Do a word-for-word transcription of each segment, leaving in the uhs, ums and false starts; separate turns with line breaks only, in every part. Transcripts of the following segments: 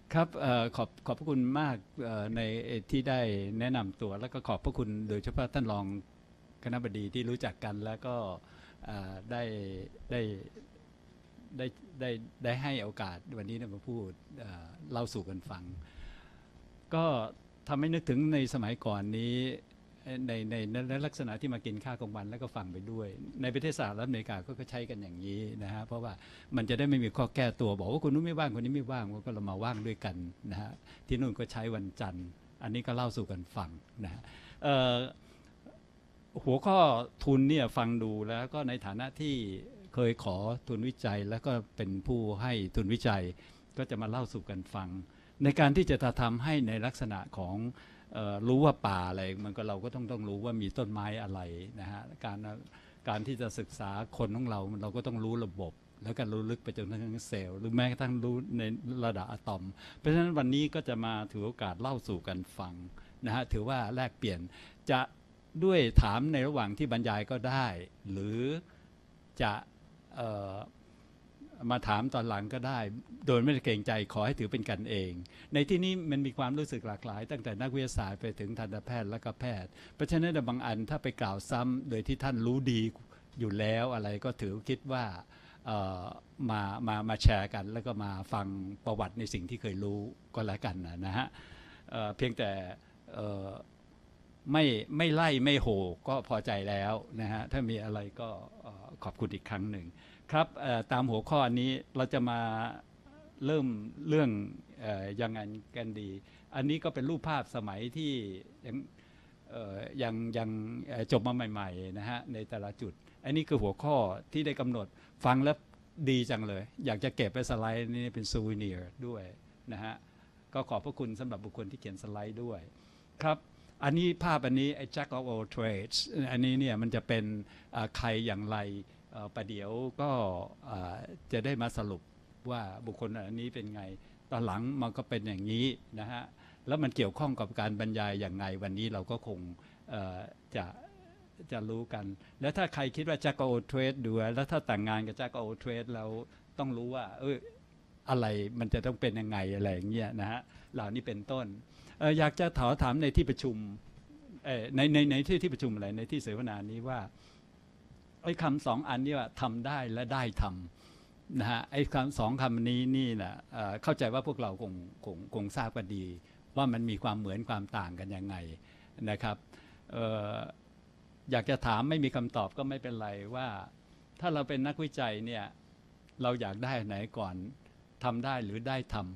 ครับเอ่อขอบขอบพระคุณมากเอ่อในที่ได้แนะนำตัวแล้วก็ขอบพระคุณโดยเฉพาะท่านรองคณบดีที่รู้จักกันแล้วก็เอ่อได้ได้ได้ได้ได้ให้โอกาสวันนี้มาพูดเอ่อเล่าสู่กันฟังก็ทำให้นึกถึงในสมัยก่อนนี้ในในในลักษณะที่มากินข้าวกลางวันแล้วก็ฟังไปด้วยในประเทศสหรัฐอเมริกาก็ใช้กันอย่างนี้นะฮะเพราะว่ามันจะได้ไม่มีข้อแก้ตัวบอกว่าคนนู้นไม่ว่างคนนี้ไม่ว่างก็เรามาว่างด้วยกันนะฮะที่นู่นก็ใช้วันจันทร์อันนี้ก็เล่าสู่กันฟังนะฮะหัวข้อทุนเนี่ยฟังดูแล้วก็ในฐานะที่เคยขอทุนวิจัยแล้วก็เป็นผู้ให้ทุนวิจัยก็จะมาเล่าสู่กันฟังในการที่จะทำให้ในลักษณะของรู้ว่าป่าอะไรมันก็เราก็ต้องต้องรู้ว่ามีต้นไม้อะไรนะฮะการการที่จะศึกษาคนของเราเราก็ต้องรู้ระบบแล้วก็รู้ลึกไปจนถึงเซลล์หรือแม้กระทั่งรู้ในระดับอะตอมเพราะฉะนั้นวันนี้ก็จะมาถือโอกาสเล่าสู่กันฟังนะฮะถือว่าแลกเปลี่ยนจะด้วยถามในระหว่างที่บรรยายก็ได้หรือจะมาถามตอนหลังก็ได้โดยไม่ได้เกรงใจขอให้ถือเป็นกันเองในที่นี้มันมีความรู้สึกหลากหลายตั้งแต่นักวิทยาศาสตร์ไปถึงทันตแพทย์และก็แพทย์เพราะฉะนั้นบางอันถ้าไปกล่าวซ้ำโดยที่ท่านรู้ดีอยู่แล้วอะไรก็ถือคิดว่ามามามาแชร์กันแล้วก็มาฟังประวัติในสิ่งที่เคยรู้ก็แล้วกันนะฮะเพียงแต่ไม่ไม่ไล่ไม่โหก็พอใจแล้วนะฮะถ้ามีอะไรก็ขอบคุณอีกครั้งหนึ่งครับตามหัวข้อนี้เราจะมาเริ่มเรื่องยังไงกันดีอันนี้ก็เป็นรูปภาพสมัยที่ยังยังยังจบมาใหม่ๆนะฮะในแต่ละจุดอันนี้คือหัวข้อที่ได้กำหนดฟังแล้วดีจังเลยอยากจะเก็บไปสไลด์นี้เป็นซูวิเนียร์ด้วยนะฮะก็ขอบพระคุณสำหรับบุคคลที่เขียนสไลด์ด้วยครับอันนี้ภาพอันนี้ไอ้ Jack of all trades อันนี้เนี่ยมันจะเป็นใครอย่างไรประเดี๋ยวก็จะได้มาสรุปว่าบุคคลอันนี้เป็นไงตอนหลังมันก็เป็นอย่างนี้นะฮะแล้วมันเกี่ยวข้องกับการบรรยายอย่างไงวันนี้เราก็คงจะจะรู้กันแล้วถ้าใครคิดว่า Jack of all trades ดูแล้วถ้าแต่งงานกับ Jack of all trades เราต้องรู้ว่าเอออะไรมันจะต้องเป็นยังไงอะไรอย่างเงี้ยนะฮะเหล่านี้เป็นต้นอยากจะถามถามในที่ประชุมในในในที่ที่ประชุมอะไรในที่เสวนานี้ว่าไอ้คำสองอันนี้ว่าทำได้และได้ทำนะฮะไอ้คำสองคำนี้นี่นะเข้าใจว่าพวกเราคงคงคงทราบกันดีว่ามันมีความเหมือนความต่างกันยังไงนะครับอออยากจะถามไม่มีคำตอบก็ไม่เป็นไรว่าถ้าเราเป็นนักวิจัยเนี่ยเราอยากได้ไหนก่อนทำได้หรือได้ทำ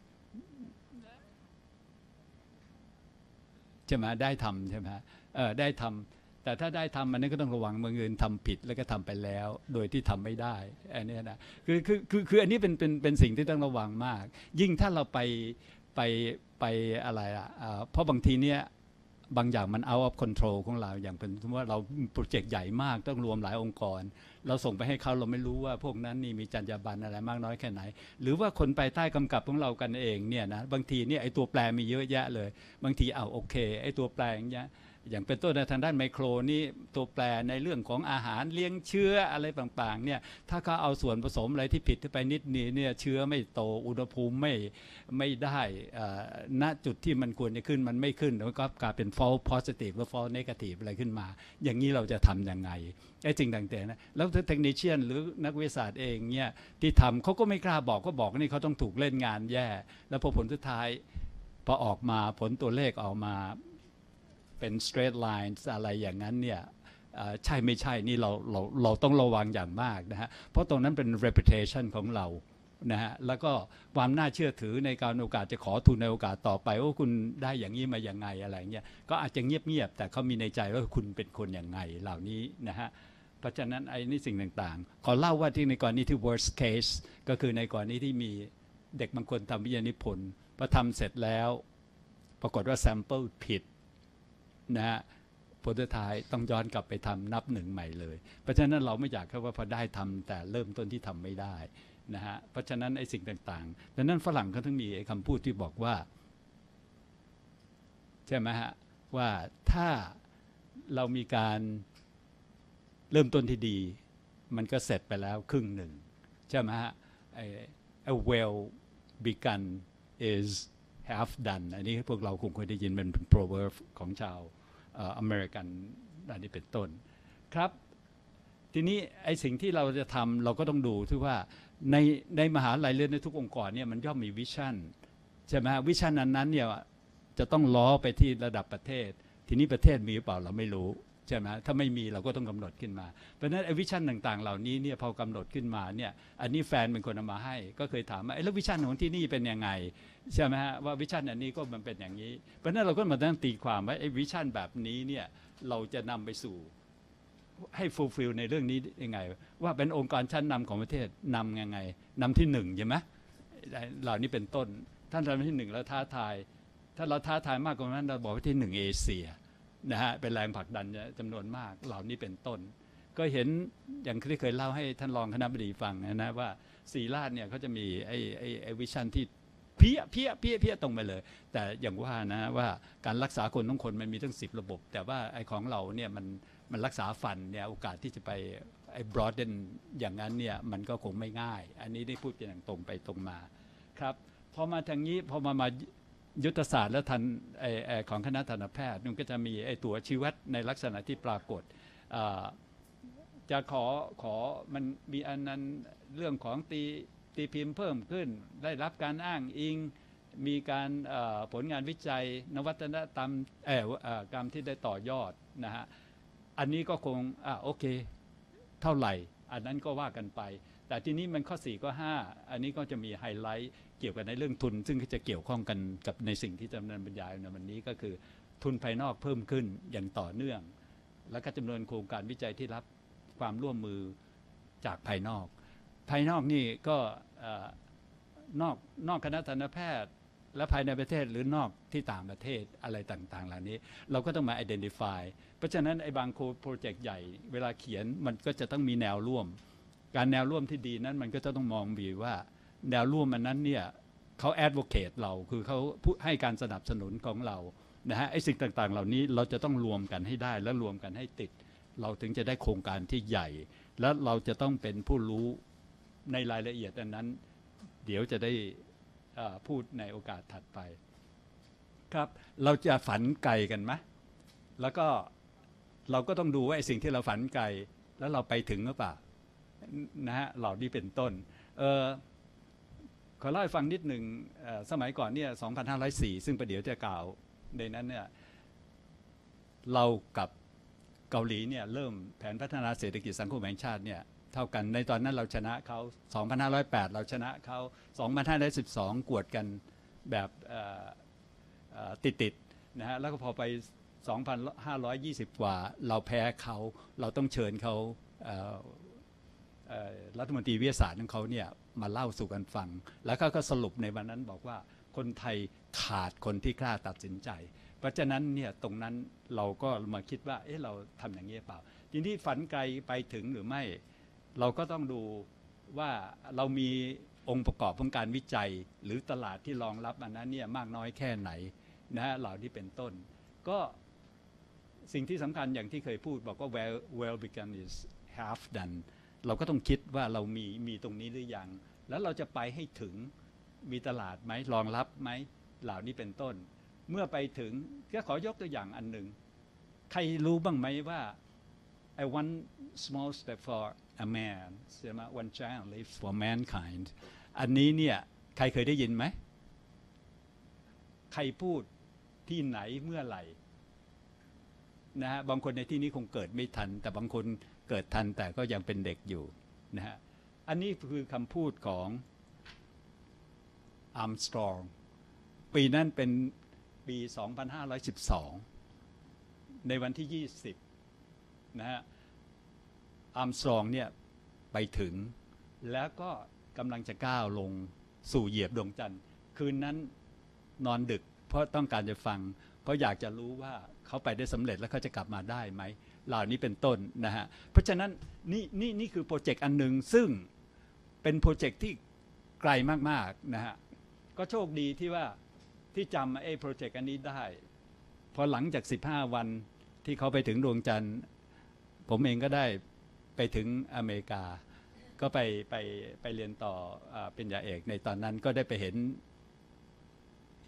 ใช่ไหมได้ทำใช่ไหมเออได้ทำแต่ถ้าได้ทำมันนี่ก็ต้องระวังบางเงินทำผิดแล้วก็ทำไปแล้วโดยที่ทำไม่ได้อันนี้นะคือคือคือคืออันนี้เป็นเป็นเป็นสิ่งที่ต้องระวังมากยิ่งถ้าเราไปไปไปอะไรอ่ะเพราะบางทีเนี้ยบางอย่างมัน out of control ของเราอย่างเป็นว่าเราโปรเจกต์ใหญ่มากต้องรวมหลายองค์กรเราส่งไปให้เขาเราไม่รู้ว่าพวกนั้นนี่มีจรรยาบรรณอะไรมากน้อยแค่ไหนหรือว่าคนไปใต้กำกับของเรากันเองเนี่ยนะบางทีเนี่ยไอ้ตัวแปรมีเยอะแยะเลยบางทีเอาโอเคไอ้ตัวแปรอย่างเงี้ยอย่างเป็นต้นในทางด้านไมโครนี่ตัวแปรในเรื่องของอาหารเลี้ยงเชื้ออะไรต่างๆเนี่ยถ้าเขาเอาส่วนผสมอะไรที่ผิดไปนิดนี้เนี่ยเชื้อไม่โตอุณหภูมิไม่ไม่ได้ณจุดที่มันควรจะขึ้นมันไม่ขึ้นแล้วก็กลายเป็น false positive หรือ false negative อะไรขึ้นมาอย่างนี้เราจะทำยังไงไอ้จริงต่างๆนะแล้วเทคนิคเชียนหรือนักวิทยาศาสตร์เองเนี่ยที่ทำเขาก็ไม่กล้าบอกก็บอกนี่เขาต้องถูกเล่นงานแย่แล้วพอผลสุดท้ายพอออกมาผลตัวเลขออกมาเป็น straight lines อะไรอย่างนั้นเนี่ยใช่ไม่ใช่นี่เราเราเราต้องระวังอย่างมากนะฮะเพราะตรงนั้นเป็น reputation ของเรานะฮะแล้วก็ความน่าเชื่อถือในการโอกาสจะขอทุนในโอกาสต่อไปว่าคุณได้อย่างนี้มาอย่างไงอะไรเงี้ยก็อาจจะเงียบๆแต่เขามีในใจว่าคุณเป็นคนอย่างไงเหล่านี้นะฮะเพราะฉะนั้นไอ้นี่สิ่งต่างๆขอเล่าว่าที่ในกรณีที่ worst case ก็คือในกรณีที่มีเด็กบางคนทำวิทยานิพนธ์พอทำเสร็จแล้วปรากฏว่า sample ผิดนะฮะผลสุดท้ายต้องย้อนกลับไปทำนับหนึ่งใหม่เลยเพราะฉะนั้นเราไม่อยากแค่ว่าพอได้ทำแต่เริ่มต้นที่ทำไม่ได้นะฮะเพราะฉะนั้นไอ้สิ่งต่างๆดังนั้นฝรั่งเขาต้องมีไอ้คำพูดที่บอกว่าใช่ไหมฮะว่าถ้าเรามีการเริ่มต้นที่ดีมันก็เสร็จไปแล้วครึ่งหนึ่งใช่ไหมฮะไอ้ well begun is half done อันนี้พวกเราคงเคยได้ยินเป็น proverb ของชาวอเมริกันอันนี้เป็นต้นครับทีนี้ไอ้สิ่งที่เราจะทำเราก็ต้องดูที่ว่าในในมหาลัยเรียนในทุกองค์กรเนี่ยมันย่อมมีวิชั่นใช่ไหมวิชั่นนั้นเนี่ยจะต้องล้อไปที่ระดับประเทศทีนี้ประเทศมีหรือเปล่าเราไม่รู้ใช่ไหมถ้าไม่มีเราก็ต้องกำหนดขึ้นมาเพราะฉะนั้นไอ้วิชั่นต่างๆเหล่านี้เนี่ยพอกำหนดขึ้นมาเนี่ยอันนี้แฟนเป็นคนเอามาให้ก็เคยถามว่าแล้ววิชั่นของที่นี่เป็นยังไงใช่ไหมฮะว่าวิชั่นอันนี้ก็มันเป็นอย่างนี้เพราะฉะนั้นเราก็มาตั้งตีความว่าไอ้วิชั่นแบบนี้เนี่ยเราจะนำไปสู่ให้ฟูลฟิลในเรื่องนี้ยังไงว่าเป็นองค์กรชั้นนำของประเทศนำยังไงนำที่หนึ่งใช่ไหมเหล่านี้เป็นต้นท่านทำที่หนึ่งแล้วท้าทายถ้าเราท้าทายมากกว่านั้นเราบอกว่าที่หนึ่งเอเชียนะฮะเป็นแรงผลักดันจำนวนมากเหล่านี้เป็นต้นก็เห็นอย่างที่เคยเล่าให้ท่านรองคณบดีฟังนะนะว่าศรีราชเนี่ยเขาจะมีไอ้ไอ้ไอ้วิชั่นที่เพี้ยเพี้ยเพี้ยเพี้ยตรงไปเลยแต่อย่างว่านะว่าการรักษาคนต้องคนมันมีทั้งสิบระบบแต่ว่าไอ้ของเราเนี่ยมันมันรักษาฟันเนี่ยโอกาสที่จะไปไอ้ broaden อย่างนั้นเนี่ยมันก็คงไม่ง่ายอันนี้ได้พูดกันอย่างตรงไปตรงมาครับพอมาทางนี้พอมามายุทธศาสตร์และทันไอไอของคณะทันตแพทย์มันก็จะมีไอตัวชี้วัดในลักษณะที่ปรากฏจะขอขอมันมีอันนั้นเรื่องของตีตีพิมพ์เพิ่มขึ้นได้รับการอ้างอิงมีการผลงานวิจัยนวัตกรรมเอ่อกรรมที่ได้ต่อยอดนะฮะอันนี้ก็คงอ่าโอเคเท่าไหร่อันนั้นก็ว่ากันไปแต่ทีนี้มันข้อสี่ข้อห้าอันนี้ก็จะมีไฮไลท์เกี่ยวกับในเรื่องทุนซึ่งจะเกี่ยวข้องกันกับในสิ่งที่จะดำเนินบรรยายในวันนี้ก็คือทุนภายนอกเพิ่มขึ้นอย่างต่อเนื่องและก็จำนวนโครงการวิจัยที่รับความร่วมมือจากภายนอกภายนอกนี่ก็นอกนอกคณะทันตแพทย์และภายในประเทศหรือนอกที่ต่างประเทศอะไรต่างๆเหล่านี้เราก็ต้องมา identify เพราะฉะนั้นไอ้บางโปรเจกต์ใหญ่เวลาเขียนมันก็จะต้องมีแนวร่วมการแนวร่วมที่ดีนั้นมันก็จะต้องมองวีว่าแนวร่วมมันนั้นเนี่ยเขา advocate เราคือเขาให้การสนับสนุนของเรานะฮะไอ้สิ่งต่างๆเหล่านี้เราจะต้องรวมกันให้ได้และรวมกันให้ติดเราถึงจะได้โครงการที่ใหญ่และเราจะต้องเป็นผู้รู้ในรายละเอียดอันนั้นเดี๋ยวจะได้พูดในโอกาสถัดไปครับเราจะฝันไกลกันไหมแล้วก็เราก็ต้องดูว่าไอ้สิ่งที่เราฝันไกลแล้วเราไปถึงหรือเปล่านะฮะเหล่านี้เป็นต้นเออขอเล่าให้ฟังนิดหนึ่งสมัยก่อนเนี่ยสองพันห้าร้อยสี่ซึ่งประเดี๋ยวจะกล่าวในนั้นเนี่ยเรากับเกาหลีเนี่ยเริ่มแผนพัฒนาเศรษฐกิจสังคมแห่งชาติเนี่ยเท่ากันในตอนนั้นเราชนะเขาสองพันห้าร้อยแปดเราชนะเขาสองพันห้าร้อยสิบสองกวดกันแบบติดๆนะฮะแล้วก็พอไปสองพันห้าร้อยยี่สิบกว่าเราแพ้เขาเราต้องเชิญเขารัฐมนตรีวิทยาศาสตร์ของเขาเนี่ยมาเล่าสู่กันฟังแล้วก็สรุปในวันนั้นบอกว่าคนไทยขาดคนที่กล้าตัดสินใจเพราะฉะนั้นเนี่ยตรงนั้นเราก็มาคิดว่าเอ๊ะเราทำอย่างนี้เปล่าทีนี้ฝันไกลไปถึงหรือไม่เราก็ต้องดูว่าเรามีองค์ประกอบของการวิจัยหรือตลาดที่รองรับอันนั้นเนี่ยมากน้อยแค่ไหนนะฮะเหล่านี้เป็นต้นก็สิ่งที่สำคัญอย่างที่เคยพูดบอกว่า well well begun is half done เราก็ต้องคิดว่าเรามีมีตรงนี้หรือยังแล้วเราจะไปให้ถึงมีตลาดไหมรองรับไหมเหล่านี้เป็นต้นเมื่อไปถึงก็ขอยกตัวอย่างอันหนึ่งใครรู้บ้างไหมว่า I one small step for a man ใช่ไหม one giant leap for mankind อันนี้เนี่ยใครเคยได้ยินไหมใครพูดที่ไหนเมื่อไหร่นะฮะบางคนในที่นี้คงเกิดไม่ทันแต่บางคนเกิดทันแต่ก็ยังเป็นเด็กอยู่นะฮะอันนี้คือคำพูดของอาร์มสตรองปีนั้นเป็นปีสองพันห้าร้อยสิบสองในวันที่ยี่สิบนะฮะอาร์มสตรองเนี่ยไปถึงแล้วก็กำลังจะก้าวลงสู่เหยียบดวงจันทร์คืนนั้นนอนดึกเพราะต้องการจะฟังเพราะอยากจะรู้ว่าเขาไปได้สำเร็จแล้วเขาจะกลับมาได้ไหมเหล่านี้เป็นต้นนะฮะเพราะฉะนั้นนี่นี่นี่คือโปรเจกต์อันหนึ่งซึ่งเป็นโปรเจกต์ที่ไกลมากๆนะฮะก็โชคดีที่ว่าที่จำไอ้โปรเจกต์อันนี้ได้พอหลังจากสิบห้าวันที่เขาไปถึงดวงจันทร์ผมเองก็ได้ไปถึงอเมริกาก็ไปไปไปเรียนต่อปริญญาเอกในตอนนั้นก็ได้ไปเห็น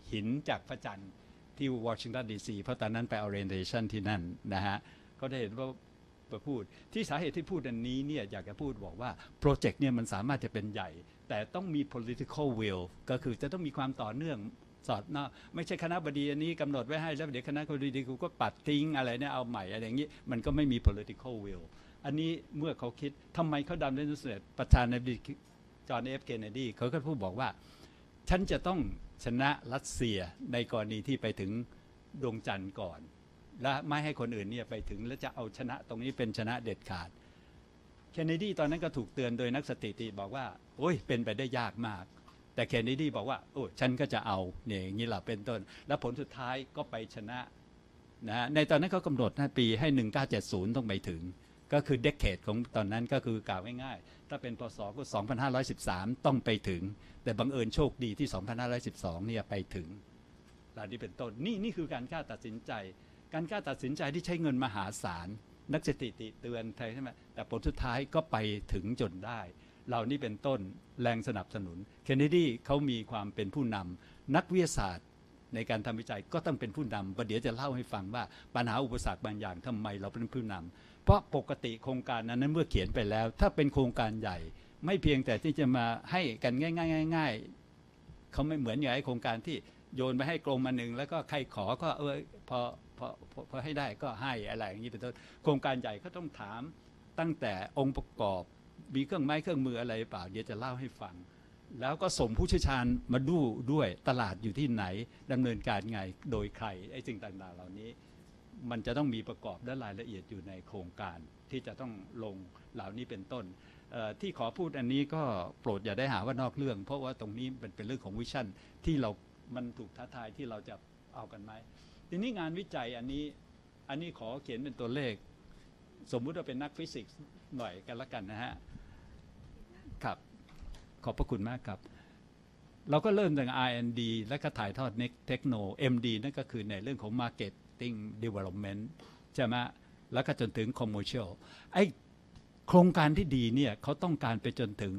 หินจากพระจันทร์ที่วอชิงตันดีซีเพราะตอนนั้นไป orientation ที่นั่นนะฮะก็ได้เห็นว่ามาพูดที่สาเหตุที่พูดอันนี้เนี่ยอยากจะพูดบอกว่าโปรเจกต์เนี่ยมันสามารถจะเป็นใหญ่แต่ต้องมี political will ก็คือจะต้องมีความต่อเนื่องสอดเนาะไม่ใช่คณะบดีอันนี้กำหนดไว้ให้แล้วเดี๋ยวคณะบดีกูก็ปัดทิ้งอะไรเนี่ยเอาใหม่อะไรอย่างนี้มันก็ไม่มี political will อันนี้เมื่อเขาคิดทำไมเขาดำเนินเสร็จประธานาธิบดีจอห์นเอฟเคนเนดีเขาก็พูดบอกว่าฉันจะต้องชนะรัสเซียในกรณีที่ไปถึงดวงจันทร์ก่อนและไม่ให้คนอื่นเนี่ยไปถึงแล้วจะเอาชนะตรงนี้เป็นชนะเด็ดขาดเคนเนดีตอนนั้นก็ถูกเตือนโดยนักสถิติบอกว่าโอ้ยเป็นไปได้ยากมากแต่เคนเนดีบอกว่าโอ้ฉันก็จะเอาเนี่ยอย่างนี้แหละเป็นต้นแล้วผลสุดท้ายก็ไปชนะนะในตอนนั้นเขากำหนดนะปีให้หนึ่งเก้าเจ็ดศูนย์ต้องไปถึงก็คือเดคเคดของตอนนั้นก็คือกล่าวง่ายๆถ้าเป็นพศก็สองพันห้าร้อยสิบสามต้องไปถึงแต่บังเอิญโชคดีที่สองพันห้าร้อยสิบสองเนี่ยไปถึงเหล่านี้เป็นต้นนี่นี่คือการกล้าตัดสินใจการกล้าตัดสินใจที่ใช้เงินมหาศาลนักสถิติเตือนไทยใช่ไหมแต่ผลสุดท้ายก็ไปถึงจนได้เหล่านี้เป็นต้นแรงสนับสนุนเคนเนดีเขามีความเป็นผู้นำนักวิทยาศาสตร์ในการทำวิจัยก็ต้องเป็นผู้นำประเดี๋ยวจะเล่าให้ฟังว่าปัญหาอุปสรรคบางอย่างทำไมเราเป็นผู้นำเพราะปกติโครงการนั้นเมื่อเขียนไปแล้วถ้าเป็นโครงการใหญ่ไม่เพียงแต่ที่จะมาให้กันง่ายๆง่ายๆเขาไม่เหมือนอย่างไอ้โครงการที่โยนไปให้กรมมาหนึ่งแล้วก็ใครขอก็เออพอพอพอให้ได้ก็ให้อะไรอย่างนี้เป็นต้นโครงการใหญ่ก็ต้องถามตั้งแต่องค์ประกอบมีเครื่องไม้เครื่องมืออะไรเปล่าเดี๋ยวจะเล่าให้ฟังแล้วก็ส่งผู้เชี่ยวชาญมาดูด้วยตลาดอยู่ที่ไหนดำเนินการไงโดยใครไอ้สิ่งต่างๆเหล่านี้มันจะต้องมีประกอบและรายละเอียดอยู่ในโครงการที่จะต้องลงเหล่านี้เป็นต้นที่ขอพูดอันนี้ก็โปรดอย่าได้หาว่านอกเรื่องเพราะว่าตรงนี้เป็นเป็นเรื่องของวิชั่นที่เรามันถูกท้าทายที่เราจะเอากันไหมทีนี้งานวิจัยอันนี้อันนี้ขอเขียนเป็นตัวเลขสมมุติว่าเป็นนักฟิสิกส์หน่อยกันละกันนะฮะครับขอบพระคุณมากครับเราก็เริ่มจาก อาร์ แอนด์ ดี และก็ถ่ายทอดเทคโน เอ็ม ดี นั่นก็คือในเรื่องของ Marketing Development ใช่ไหมแล้วก็จนถึง Commercial ไอ้โครงการที่ดีเนี่ยเขาต้องการไปจนถึง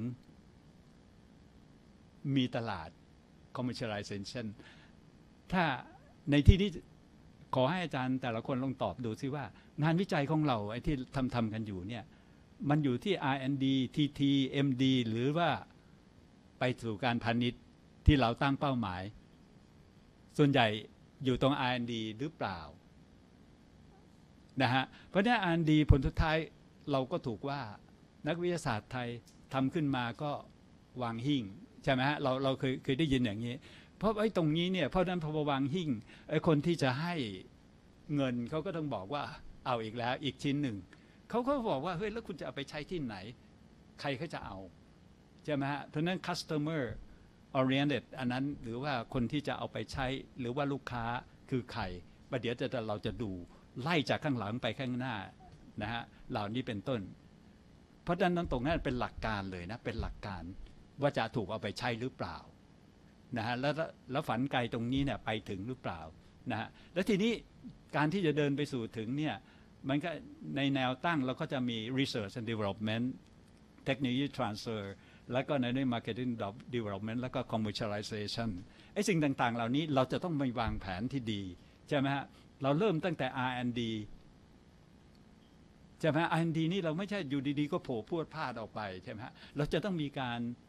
มีตลาด Commercialization ถ้าในที่นี้ขอให้อาจารย์แต่ละคนลองตอบดูซิว่างานวิจัยของเราไอ้ที่ทำทำกันอยู่เนี่ยมันอยู่ที่ อาร์ แอนด์ ดี ที ที เอ็ม ดี หรือว่าไปสู่การพาณิชย์ที่เราตั้งเป้าหมายส่วนใหญ่อยู่ตรง อาร์ แอนด์ ดี หรือเปล่านะฮะเพราะฉะนั้น อาร์ แอนด์ ดี ผลสุดท้ายเราก็ถูกว่านักวิทยาศาสตร์ไทยทำขึ้นมาก็วางหิ่งใช่ไหมฮะเราเราเคยเคยได้ยินอย่างนี้เพราะไอ้ตรงนี้เนี่ยเพราะนั้นพอวางหิ่งไอ้คนที่จะให้เงินเขาก็ต้องบอกว่าเอาอีกแล้วอีกชิ้นหนึ่งเขาก็บอกว่าเฮ้ยแล้วคุณจะเอาไปใช้ที่ไหนใครเขาจะเอาใช่ไหมฮะเพราะนั้น customer oriented อันนั้นหรือว่าคนที่จะเอาไปใช้หรือว่าลูกค้าคือใครประเดี๋ยวจะเราจะดูไล่จากข้างหลังไปข้างหน้านะฮะเหล่านี้เป็นต้นเพราะฉะนั้นตรงนั้นเป็นหลักการเลยนะเป็นหลักการว่าจะถูกเอาไปใช้หรือเปล่านะฮะแล้วแล้วฝันไกลตรงนี้เนี่ยไปถึงหรือเปล่านะฮะแล้วทีนี้การที่จะเดินไปสู่ถึงเนี่ยมันก็ในแนวตั้งเราก็จะมี research and development technology transfer แล้วก็ในเรื่อง marketing development แล้วก็ commercialization ไอ้สิ่งต่างๆเหล่านี้เราจะต้องมีวางแผนที่ดีใช่ไหมฮะเราเริ่มตั้งแต่ อาร์ แอนด์ ดี ใช่ไหม อาร์ แอนด์ ดี นี่เราไม่ใช่อยู่ดีๆก็โผล่พรวดพลาดออกไปใช่ไหมฮะเราจะต้องมีการ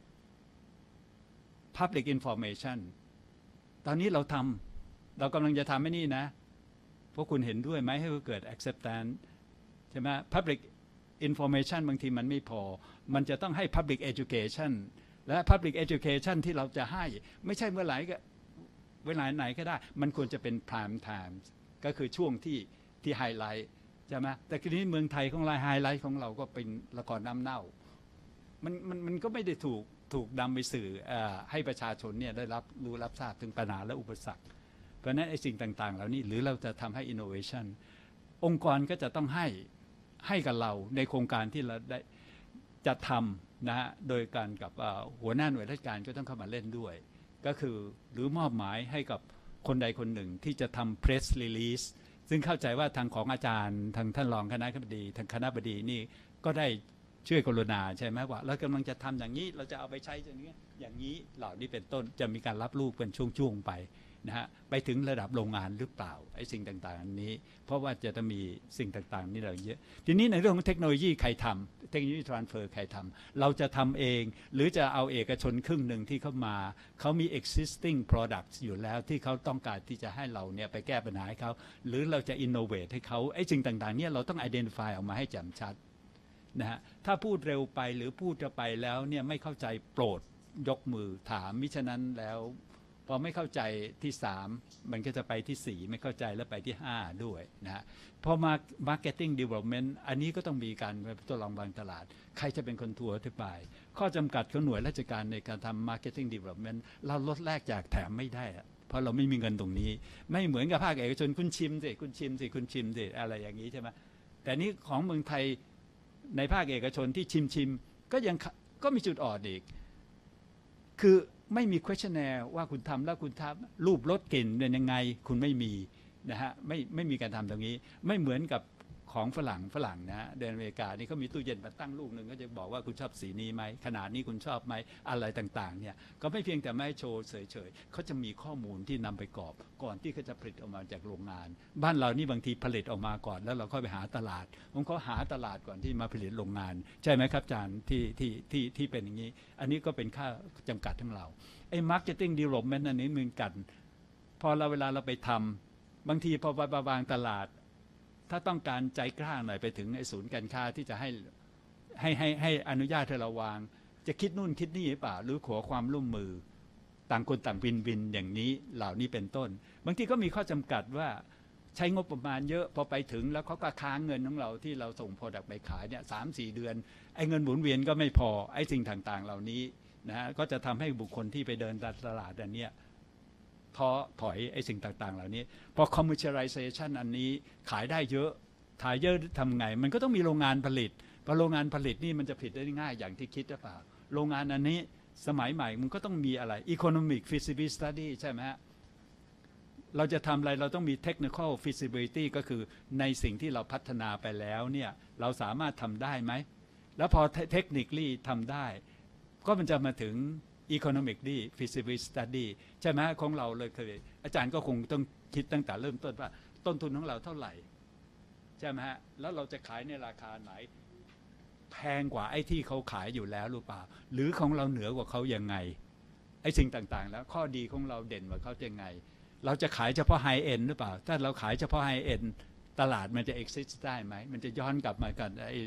public information ตอนนี้เราทำเรากำลังจะทำไม่นี่นะพวกคุณเห็นด้วยไหมให้เกิด acceptance ใช่ไหม public information บางทีมันไม่พอมันจะต้องให้ public education และ public education ที่เราจะให้ไม่ใช่เมื่อไหร่ก็เวลาไหนก็ได้มันควรจะเป็น prime time ก็คือช่วงที่ที่ไฮไลท์ใช่ไหมแต่ทีนี้เมืองไทยของเราไฮไลท์ของเราก็เป็นละครน้ำเน่ามันมันมันก็ไม่ได้ถูกถูกนำไปสื่อให้ประชาชนเนี่ยได้รับรู้รับทราบถึงปัญหาและอุปสรรคเพราะฉะนั้นไอ้สิ่งต่างๆเหล่านี้หรือเราจะทำให้ innovation องค์กรก็จะต้องให้ให้กับเราในโครงการที่เราได้จะทำนะฮะโดยการกับหัวหน้าหน่วยราชการก็ต้องเข้ามาเล่นด้วยก็คือหรือมอบหมายให้กับคนใดคนหนึ่งที่จะทำ press release ซึ่งเข้าใจว่าทางของอาจารย์ทางท่านรองคณะบดีทางคณะบดีนี่ก็ได้ช่วยกรุณาใช่ไหมว่าเรากำลังจะทำอย่างนี้เราจะเอาไปใช้อย่างนี้อย่างนี้เหล่านี้เป็นต้นจะมีการรับรู้เป็นช่วงๆไปนะฮะไปถึงระดับโรงงานหรือเปล่าไอ้สิ่งต่างๆอันนี้เพราะว่าจะต้องมีสิ่งต่างๆนี่เราเยอะทีนี้ในเรื่องของเทคโนโลยีใครทำเทคโนโลยี transfer ใครทำเราจะทำเองหรือจะเอาเอกชนครึ่งหนึ่งที่เข้ามาเขามี existing products อยู่แล้วที่เขาต้องการที่จะให้เราเนี่ยไปแก้ปัญหาให้เขาหรือเราจะ innovate ให้เขาไอ้สิ่งต่างๆเนี่ยเราต้อง identify ออกมาให้แจ่มชัดนะฮะถ้าพูดเร็วไปหรือพูดจะไปแล้วเนี่ยไม่เข้าใจโปรดยกมือถามมิฉะนั้นแล้วพอไม่เข้าใจที่สามมันก็จะไปที่สี่ไม่เข้าใจแล้วไปที่ห้าด้วยนะฮะพอมา marketing development อันนี้ก็ต้องมีการทดลองวางตลาดใครจะเป็นคนทัวร์อธิบายข้อจำกัดของหน่วยราชการในการทำ marketing development เราลดแลกจากแถมไม่ได้เพราะเราไม่มีเงินตรงนี้ไม่เหมือนกับภาคเอกชนคุณชิมสิคุณชิมสิคุณชิมสิอะไรอย่างนี้ใช่ไหมแต่นี้ของเมืองไทยในภาคเอกชนที่ชิมชิมก็ยังก็มีจุดอ่อนอีกคือไม่มี questionnaire ว่าคุณทำแล้วคุณทำรูปรสกลิ่นเป็นยังไงคุณไม่มีนะฮะไม่ไม่มีการทำตรงนี้ไม่เหมือนกับของฝรั่งฝรั่งนะเดนอเมริกานี่เขามีตู้เย็นมาตั้งลูกหนึ่งก็จะบอกว่าคุณชอบสีนี้ไหมขนาดนี้คุณชอบไหมอะไรต่างๆเนี่ยก็ไม่เพียงแต่ไม่โชว์เฉยๆเขาจะมีข้อมูลที่นำไปกรอบก่อนที่เขาจะผลิตออกมาจากโรงงานบ้านเรานี่บางทีผลิตออกมาก่อนแล้วเราค่อยไปหาตลาดผมเขาหาตลาดก่อนที่มาผลิตโรงงานใช่ไหมครับอาจารย์ที่ที่ที่ที่เป็นอย่างนี้อันนี้ก็เป็นค่าจำกัดทั้งเราไอ้ marketing development อันนี้เหมือนกันพอเราเวลาเราไปทำบางทีพอไปวางตลาดถ้าต้องการใจกล้าหน่อยไปถึงไอ้ศูนย์การค้าที่จะให้ให้ให้ให้อนุญาตให้เราวางจะคิดนู่นคิดนี่หรือเปล่าหรือขอความร่วมมือต่างคนต่างวินวินอย่างนี้เหล่านี้เป็นต้นบางทีก็มีข้อจำกัดว่าใช้งบประมาณเยอะพอไปถึงแล้วเขาก็ค้างเงินของเราที่เราส่ง product ไปขายเนี่ยสามสี่เดือนไอ้เงินหมุนเวียนก็ไม่พอไอ้สิ่งต่างๆเหล่านี้นะฮะก็จะทำให้บุคคลที่ไปเดินตลาดอันเนี้ยท้อถอยไอ้สิ่งต่างๆเหล่านี้พอ commercialization อันนี้ขายได้เยอะขายเยอะทำไงมันก็ต้องมีโรงงานผลิตพอโรงงานผลิตนี่มันจะผลิตได้ง่ายอย่างที่คิดหรือเปล่าโรงงานอันนี้สมัยใหม่มันก็ต้องมีอะไร economic feasibility study ใช่ไหมฮะเราจะทำอะไรเราต้องมี technical feasibility ก็คือในสิ่งที่เราพัฒนาไปแล้วเนี่ยเราสามารถทำได้ไหมแล้วพอ technically ทำได้ก็มันจะมาถึง economically feasibility study ใช่ไหมของเราเลยเคยอาจารย์ก็คงต้องคิดตั้งแต่เริ่มต้นว่าต้นทุนของเราเท่าไหร่ใช่ไหมฮะแล้วเราจะขายในราคาไหนแพงกว่าไอ้ที่เขาขายอยู่แล้วหรือเปล่าหรือของเราเหนือกว่าเขายังไงไอ้สิ่งต่างๆแล้วข้อดีของเราเด่นกว่าเขายังไงเราจะขายเฉพาะไฮเอ็นหรือเปล่าถ้าเราขายเฉพาะไฮเอ็นตลาดมันจะ exist ได้ไหมมันจะย้อนกลับมากันไอ้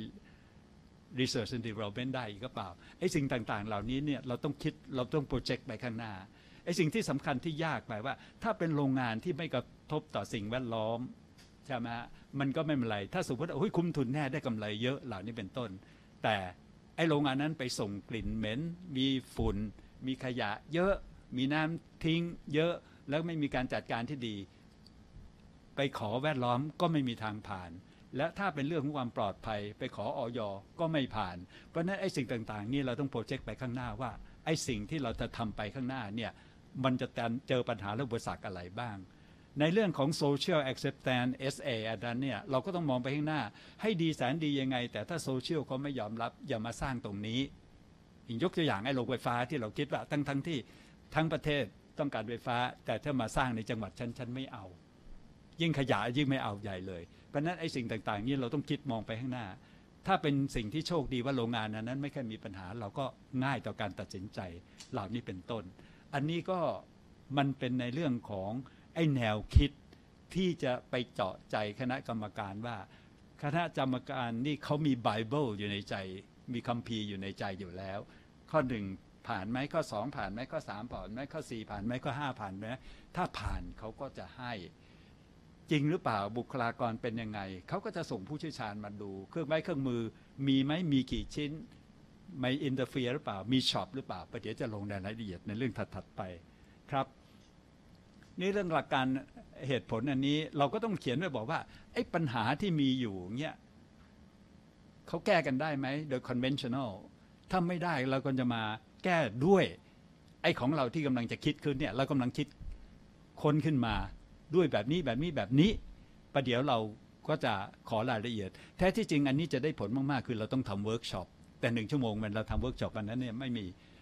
research and development ได้อีกหรือเปล่าไอ้สิ่งต่างๆเหล่านี้เนี่ยเราต้องคิดเราต้องโปรเจกต์ไปข้างหน้าไอ้สิ่งที่สำคัญที่ยากไปว่าถ้าเป็นโรงงานที่ไม่กระทบต่อสิ่งแวดล้อมใช่ไหมฮะมันก็ไม่เป็นไรถ้าสมมติว่าโอ้ยคุ้มทุนแน่ได้กำไรเยอะเหล่านี้เป็นต้นแต่ไอ้โรงงานนั้นไปส่งกลิ่นเหม็นมีฝุ่นมีขยะเยอะมีน้ำทิ้งเยอะแล้วไม่มีการจัดการที่ดีไปขอแวดล้อมก็ไม่มีทางผ่านและถ้าเป็นเรื่องของความปลอดภัยไปขออย.ก็ไม่ผ่านเพราะฉะนั้นไอ้สิ่งต่างๆนี่เราต้องโปรเจกต์ไปข้างหน้าว่าไอ้สิ่งที่เราจะทำไปข้างหน้าเนี่ยมันจะเจอปัญหาและอุปสรรคอะไรบ้างในเรื่องของ social acceptance เอส เอ อันนั้นเนี่ยเราก็ต้องมองไปข้างหน้าให้ดีแสนดียังไงแต่ถ้าโซเชียลเขาไม่ยอมรับอย่ามาสร้างตรงนี้ยกตัวอย่างไอ้โรงไฟฟ้าที่เราคิดว่าทั้งทั้งที่ทั้งประเทศต้องการไฟฟ้าแต่ถ้ามาสร้างในจังหวัดฉันฉันไม่เอายิ่งขยะยิ่งไม่เอาใหญ่เลยเพราะนั้นไอ้สิ่งต่างๆนี้เราต้องคิดมองไปข้างหน้าถ้าเป็นสิ่งที่โชคดีว่าโรงงานนั้นไม่เคยมีปัญหาเราก็ง่ายต่อการตัดสินใจเหล่านี้เป็นต้นอันนี้ก็มันเป็นในเรื่องของไอ้แนวคิดที่จะไปเจาะใจคณะกรรมการว่าคณะกรรมการนี่เขามีไบเบิลอยู่ในใจมีคัมภีร์อยู่ในใจอยู่แล้วข้อหนึ่งผ่านไหมข้อสองผ่านไหมข้อสามผ่านไหมข้อสี่ผ่านไหมข้อห้าผ่านไหมถ้าผ่านเขาก็จะให้จริงหรือเปล่าบุคลากรเป็นยังไงเขาก็จะส่งผู้เชี่ยวชาญมาดูเครื่องไม้เครื่องมือมีไหมมีกี่ชิ้นไม่อินเตอร์เฟียร์หรือเปล่ามีช็อปหรือเปล่าประเดี๋ยวจะลงในรายละเอียดในเรื่องถัดๆไปครับนี่เรื่องหลักการเหตุผลอันนี้เราก็ต้องเขียนไว้บอกว่าไอ้ปัญหาที่มีอยู่เงี้ยเขาแก้กันได้ไหมโดย conventional ถ้าไม่ได้เราก็จะมาแก้ด้วยไอ้ของเราที่กำลังจะคิดขึ้นเนี่ยเรากำลังคิดค้นขึ้นมาด้วยแบบนี้แบบนี้แบบนี้ประเดี๋ยวเราก็จะขอรายละเอียดแท้ที่จริงอันนี้จะได้ผลมากๆคือเราต้องทำเวิร์กช็อปแต่หนึ่งชั่วโมงมันเราทำเวิร์กช็อปอันนั้นเนี่ยไม่มี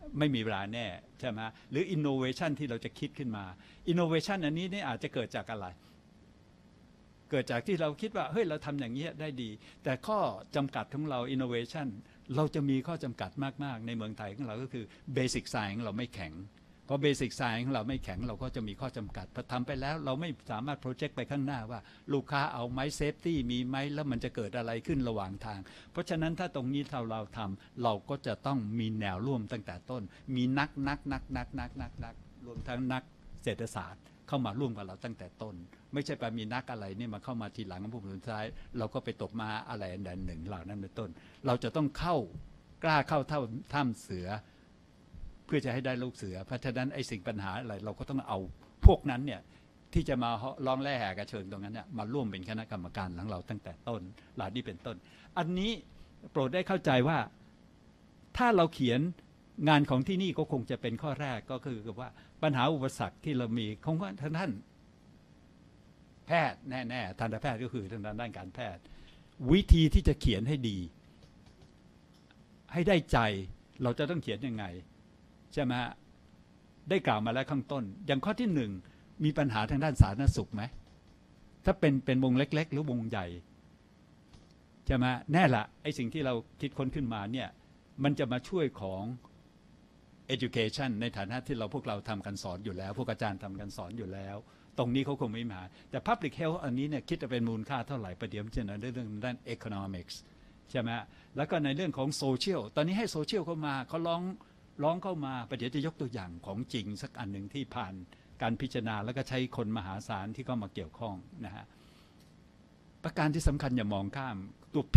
ไม่มีเวลาแน่ใช่ไหมหรือ innovation ที่เราจะคิดขึ้นมา innovation อันนี้เนี่ยอาจจะเกิดจากอะไรเกิดจากที่เราคิดว่าเฮ้ยเราทำอย่างนี้ได้ดีแต่ข้อจำกัดของเรา innovation เราจะมีข้อจำกัดมากๆในเมืองไทยของเราก็คือ basic science ของเราไม่แข็งพอ basic science ของเราไม่แข็งเราก็จะมีข้อจำกัดพอทำไปแล้วเราไม่สามารถ project ไปข้างหน้าว่าลูกค้าเอาไหม safety มีไหมแล้วมันจะเกิดอะไรขึ้นระหว่างทางเพราะฉะนั้นถ้าตรงนี้เราเราทำเราก็จะต้องมีแนวร่วมตั้งแต่ต้นมีนักนักนักนักนักนักนักรวมทั้งนักเศรษฐศาสตร์เข้ามาร่วมกับเราตั้งแต่ต้นไม่ใช่ไปมีนักอะไรนี่มาเข้ามาทีหลังของผู้สุดท้ายเราก็ไปตกมาอะไรอันใดหนึ่งเหล่านั้นเป็นต้นเราจะต้องเข้ากล้าเข้าถ้ำถ้ำเสือเพื่อจะให้ได้ลูกเสือเพราะฉะนั้นไอ้สิ่งปัญหาอะไรเราก็ต้องเอาพวกนั้นเนี่ยที่จะมาร้องแร่แหกกระเชิญตรงนั้นเนี่ยมาร่วมเป็นคณะกรรมการของเราตั้งแต่ต้นเหล่านี้เป็นต้นอันนี้โปรดได้เข้าใจว่าถ้าเราเขียนงานของที่นี่ก็คงจะเป็นข้อแรกก็คือว่าปัญหาอุปสรรคที่เรามีคงว่าท่านแพทย์แน่ๆทันตแพทย์ก็คือทางด้านการแพทย์วิธีที่จะเขียนให้ดีให้ได้ใจเราจะต้องเขียนยังไงใช่ไหมได้กล่าวมาแล้วข้างต้นอย่างข้อที่หนึ่งมีปัญหาทางด้านสาธารณสุขไหมถ้าเป็นเป็นวงเล็กๆหรือวงใหญ่ใช่ไหมแน่ละไอ้สิ่งที่เราคิดค้นขึ้นมาเนี่ยมันจะมาช่วยของ education ในฐานะที่เราพวกเราทำกันสอนอยู่แล้วพวกอาจารย์ทำกันสอนอยู่แล้วตรงนี้เขาคงไม่มาแต่ public health อันนี้เนี่ยคิดจะเป็นมูลค่าเท่าไหร่ประเดี๋ยวจะในเรื่องด้าน economics ใช่ไหมแล้วก็ในเรื่องของ social ตอนนี้ให้ social เข้ามาเขาร้องร้องเข้ามาประเดี๋ยวจะยกตัวอย่างของจริงสักอันหนึ่งที่ผ่านการพิจารณาแล้วก็ใช้คนมหาศาลที่เข้ามาเกี่ยวข้องนะฮะประการที่สำคัญอย่ามองข้ามตัว P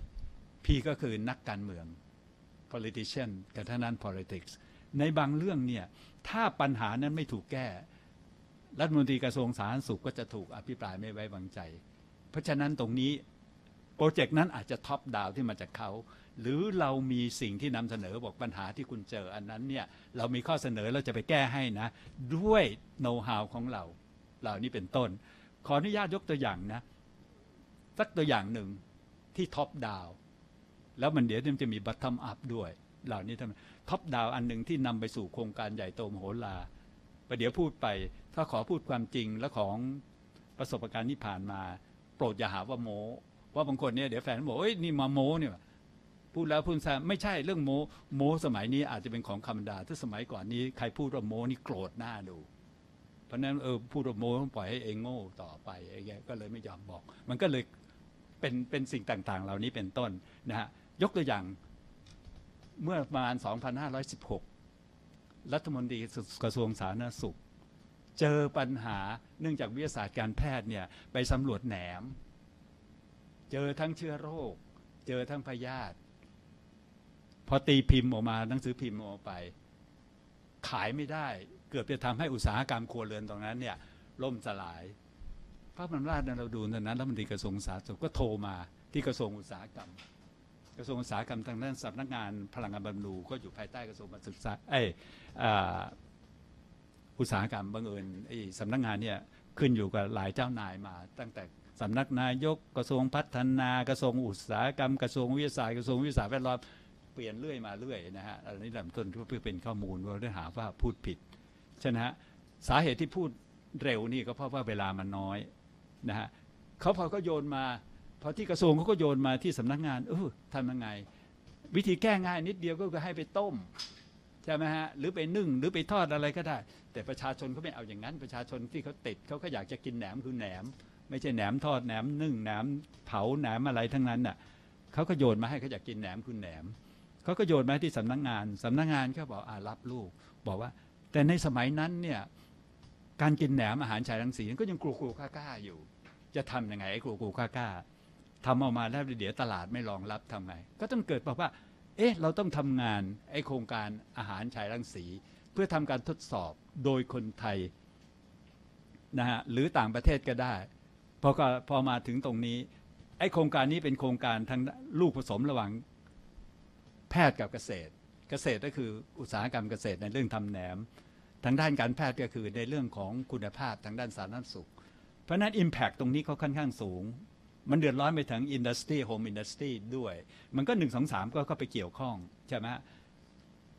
P ก็คือนักการเมือง politician กับทางด้าน politics ในบางเรื่องเนี่ยถ้าปัญหานั้นไม่ถูกแก้รัฐมนตรีกระทรวงสาธารณสุขก็จะถูกอภิปรายไม่ไว้วางใจเพราะฉะนั้นตรงนี้โปรเจกต์นั้นอาจจะท็อปดาวที่มาจากเขาหรือเรามีสิ่งที่นำเสนอบอกปัญหาที่คุณเจออันนั้นเนี่ยเรามีข้อเสนอเราจะไปแก้ให้นะด้วยโน้ตฮาวของเราเหล่านี้เป็นต้นขออนุญาตยกตัวอย่างนะสักตัวอย่างหนึ่งที่ท็อปดาวแล้วมันเดี๋ยวมันจะมีบัตทอมอัพด้วยเหล่านี้ทำท็อปดาวอันหนึ่งที่นำไปสู่โครงการใหญ่โตมโหฬารประเดี๋ยวพูดไปถ้าขอพูดความจริงและของประสบการณ์ที่ผ่านมาโปรดอย่าหาว่าโม้ว่าบางคนเนี่ยเดี๋ยวแฟนบอกเอ้ยนี่มาโม้เนี่ยพูดแล้วพูดซะไม่ใช่เรื่องโม้โม้สมัยนี้อาจจะเป็นของธรรมดาถ้าสมัยก่อนนี้ใครพูดว่าโม้นี่โกรธหน้าดูเพราะนั้นเออพูดว่าโม้ต้องปล่อยให้เองโง่ต่อไปไอ้แกก็เลยไม่ยอมบอกมันก็เลยเป็นเป็นสิ่งต่างๆเหล่านี้เป็นต้นนะฮะยกตัวอย่างเมื่อประมาณสองพันห้าร้อยสิบหกรัฐมนตรีกระทรวงสาธารณสุขเจอปัญหาเนื่องจากวิทยาศาสตร์การแพทย์เนี่ยไปสำรวจแหนมเจอทั้งเชื้อโรคเจอทั้งพยาธิพอตีพิมพ์ออกมาหนังสือพิมพ์ออกไปขายไม่ได้เกือบจะทำให้อุตสาหกรรมครัวเรือนตรงนั้นเนี่ยล่มสลายพระบรมราชเราดูตอนนั้นรัฐมนตรีกระทรวงสาธารณสุขก็โทรมาที่กระทรวงอุตสาหกรรมกระทรวงอุตสาหกรรมทางด้านสำนักงานพลังงานบำรุงก็อยู่ภายใต้กระทรวงศึกษาเอออุตสาหกรรมบังเอิญไอ้สำนักงานเนี่ยขึ้นอยู่กับหลายเจ้านายมาตั้งแต่สำนักนายกกระทรวงพัฒนากระทรวงอุตสาหกรรมกระทรวงวิทยาศาสตร์กระทรวงวิทยาศาสตร์แวดล้อมเปลี่ยนเรื่อยมาเรื่อยนะฮะอันนี้ลำต้นเพื่อเป็นข้อมูลว่าได้หาว่าพูดผิดใช่ไหมฮะสาเหตุที่พูดเร็วนี่ก็เพราะว่าเวลามันน้อยนะฮะเขาพอก็โยนมาพอที่กระทรวงเขาก็โยนมาที่สำนักงานเออทำยังไงวิธีแก้ง่ายนิดเดียวก็คือให้ไปต้มใช่ไหมฮะหรือไปนึ่งหรือไปทอดอะไรก็ได้แต่ประชาชนเขาไม่เอาอย่างนั้นประชาชนที่เขาติดเขาก็อยากจะกินแหนมคือแหนมไม่ใช่แหนมทอดแหนมนึ่งแหนมเผาแหนมอะไรทั้งนั้นน่ะเขาก็โยนมาให้เขาอยากกินแหนมคือแหนมเขาก็โยนมาที่สำนักงานสำนักงานเขาบอกอ่ารับลูกบอกว่าแต่ในสมัยนั้นเนี่ยการกินแหนมอาหารฉายรังสีก็ยังกลัวๆกล้าๆอยู่จะทำยังไงไอ้กลัวๆกล้าๆทำออกมาแล้วเดี๋ยวตลาดไม่รองรับทำไงก็ต้องเกิดบอกว่าเอ๊ะเราต้องทำงานไอ้โครงการอาหารฉายรังสีเพื่อทำการทดสอบโดยคนไทยนะฮะหรือต่างประเทศก็ได้พอพอมาถึงตรงนี้ไอ้โครงการนี้เป็นโครงการทางลูกผสมระหว่างแพทย์กับเกษตรเกษตรก็คืออุตสาหกรรมเกษตรในเรื่องทำแหนมทางด้านการแพทย์ก็คือในเรื่องของคุณภาพทางด้านสาธารณสุขเพราะนั้น impact ตรงนี้เขาค่อนข้างสูงมันเดือดร้อนไปถึง industry home industry ด้วยมันก็หนึ่งสองสามก็เข้าไปเกี่ยวข้องใช่ไหม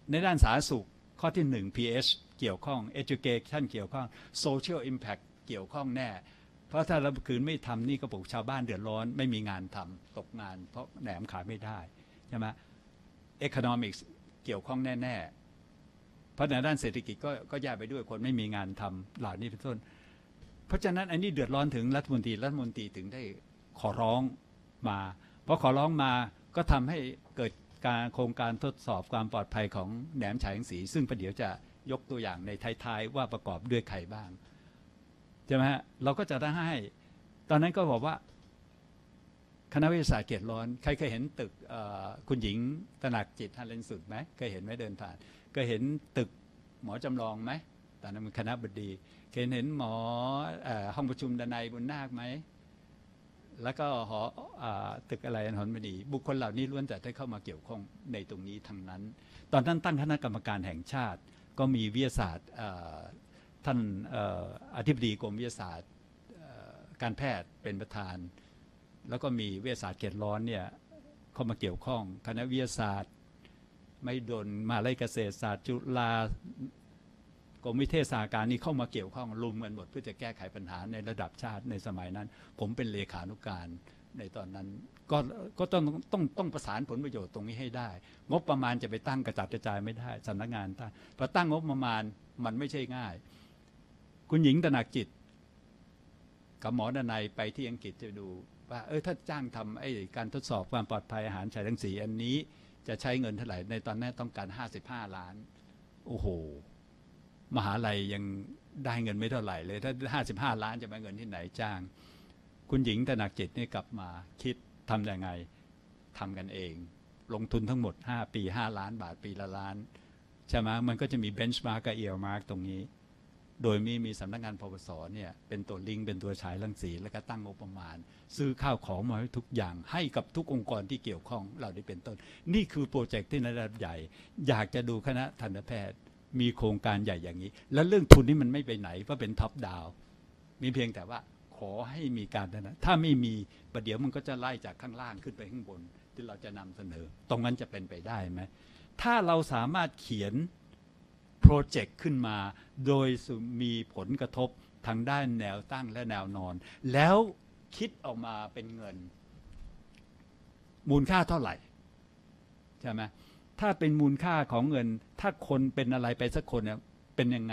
ในด้านสาธารณสุขข้อที่หนึ่ง พี เอช เกี่ยวข้อง education เกี่ยวข้อง social impact เกี่ยวข้องแน่เพราะถ้าเราคืนไม่ทำนี่ก็ปลุกชาวบ้านเดือดร้อนไม่มีงานทำตกงานเพราะแหนมขายไม่ได้ใช่ไหม economics เกี่ยวข้องแน่ๆเพราะในด้านเศรษฐกิจก็ก็แย่ไปด้วยคนไม่มีงานทำเหล่านี้เป็นต้นเพราะฉะนั้นอันนี้เดือดร้อนถึงรัฐมนตรีรัฐมนตรีถึงได้ขอร้องมาเพราะขอร้องมาก็ทำให้เกิดการโครงการทดสอบความปลอดภัยของแหนมฉายรังสีซึ่งประเดี๋ยวจะยกตัวอย่างในท้ายๆว่าประกอบด้วยใครบ้างใช่ไหมฮะเราก็จะได้ให้ตอนนั้นก็บอกว่าคณะวิทยาศาสตร์เขตร้อนใครเคยเห็นตึกคุณหญิงตระหนักจิตฮันเลนสุดไหมเคยเห็นไหมเดินผ่านเคยเห็นตึกหมอจำลองไหมตอนนั้นเป็นคณะบดีเคยเห็นหมอห้องประชุมดนัยบุญนาคไหมแล้วก็หอตึกอะไรหอนบดีบุคคลเหล่านี้ล้วนแต่ได้เข้ามาเกี่ยวข้องในตรงนี้ทั้งนั้นตอนนั้นตั้งคณะกรรมการแห่งชาติก็มีวิทยาศาสตร์ท่านอธิบดีกรมวิทยาศาสตร์การแพทย์เป็นประธานแล้วก็มีวิทยาศาสตร์เขตร้อนเนี่ยเข้ามาเกี่ยวข้องคณะวิทยาศาสตร์ไม่ดนมหาวิทยาลัยเกษตรศาสตร์จุฬากรมวิเทศศาสตร์การนี้เข้ามาเกี่ยวข้องรวมกันหมดเพื่อจะแก้ไขปัญหาในระดับชาติในสมัยนั้นผมเป็นเลขานุการในตอนนั้นก็ก็ต้องต้องต้องประสานผลประโยชน์ตรงนี้ให้ได้งบประมาณจะไปตั้งกระจัดกระจายไม่ได้สำนักงานตั้งพอตั้งงบประมาณมันไม่ใช่ง่ายคุณหญิงตระหนักจิตกับหมอดนัยไปที่อังกฤษจะดูว่าเออถ้าจ้างทำไอ้การทดสอบความปลอดภัยอาหารฉายรังสีอันนี้จะใช้เงินเท่าไหร่ในตอนนั้นต้องการห้าสิบห้าล้านโอ้โหมหาลัยยังได้เงินไม่เท่าไหร่เลยถ้าห้าสิบห้าล้านจะมาเงินที่ไหนจ้างคุณหญิงตระหนักจิตนี่กลับมาคิดทำยังไงทำกันเองลงทุนทั้งหมดห้าปีห้าล้านบาทปีละล้านใช่ไหมมันก็จะมีเบนช์มาร์กกับเอลมาร์กตรงนี้โดยมีมีสำนักงานปปสเนี่ยเป็นตัวลิงก์เป็นตัวฉายรังสีแล้วก็ตั้งงบประมาณซื้อข้าวของมาให้ทุกอย่างให้กับทุกองค์กรที่เกี่ยวข้องเราได้เป็นต้นนี่คือโปรเจกต์ที่ในระดับใหญ่อยากจะดูคณะทันตแพทย์มีโครงการใหญ่อย่างนี้แล้วเรื่องทุนนี่มันไม่ไปไหนเพราะเป็นท็อปดาวมีเพียงแต่ว่าขอให้มีการนะถ้าไม่มีประเดี๋ยวมันก็จะไล่จากข้างล่างขึ้นไปข้างบนที่เราจะนำเสนอตรงนั้นจะเป็นไปได้ไหมถ้าเราสามารถเขียนโปรเจกต์ขึ้นมาโดยมีผลกระทบทางด้านแนวตั้งและแนวนอนแล้วคิดออกมาเป็นเงินมูลค่าเท่าไหร่ใช่ไหมถ้าเป็นมูลค่าของเงินถ้าคนเป็นอะไรไปสักคนเนี่ยเป็นยังไง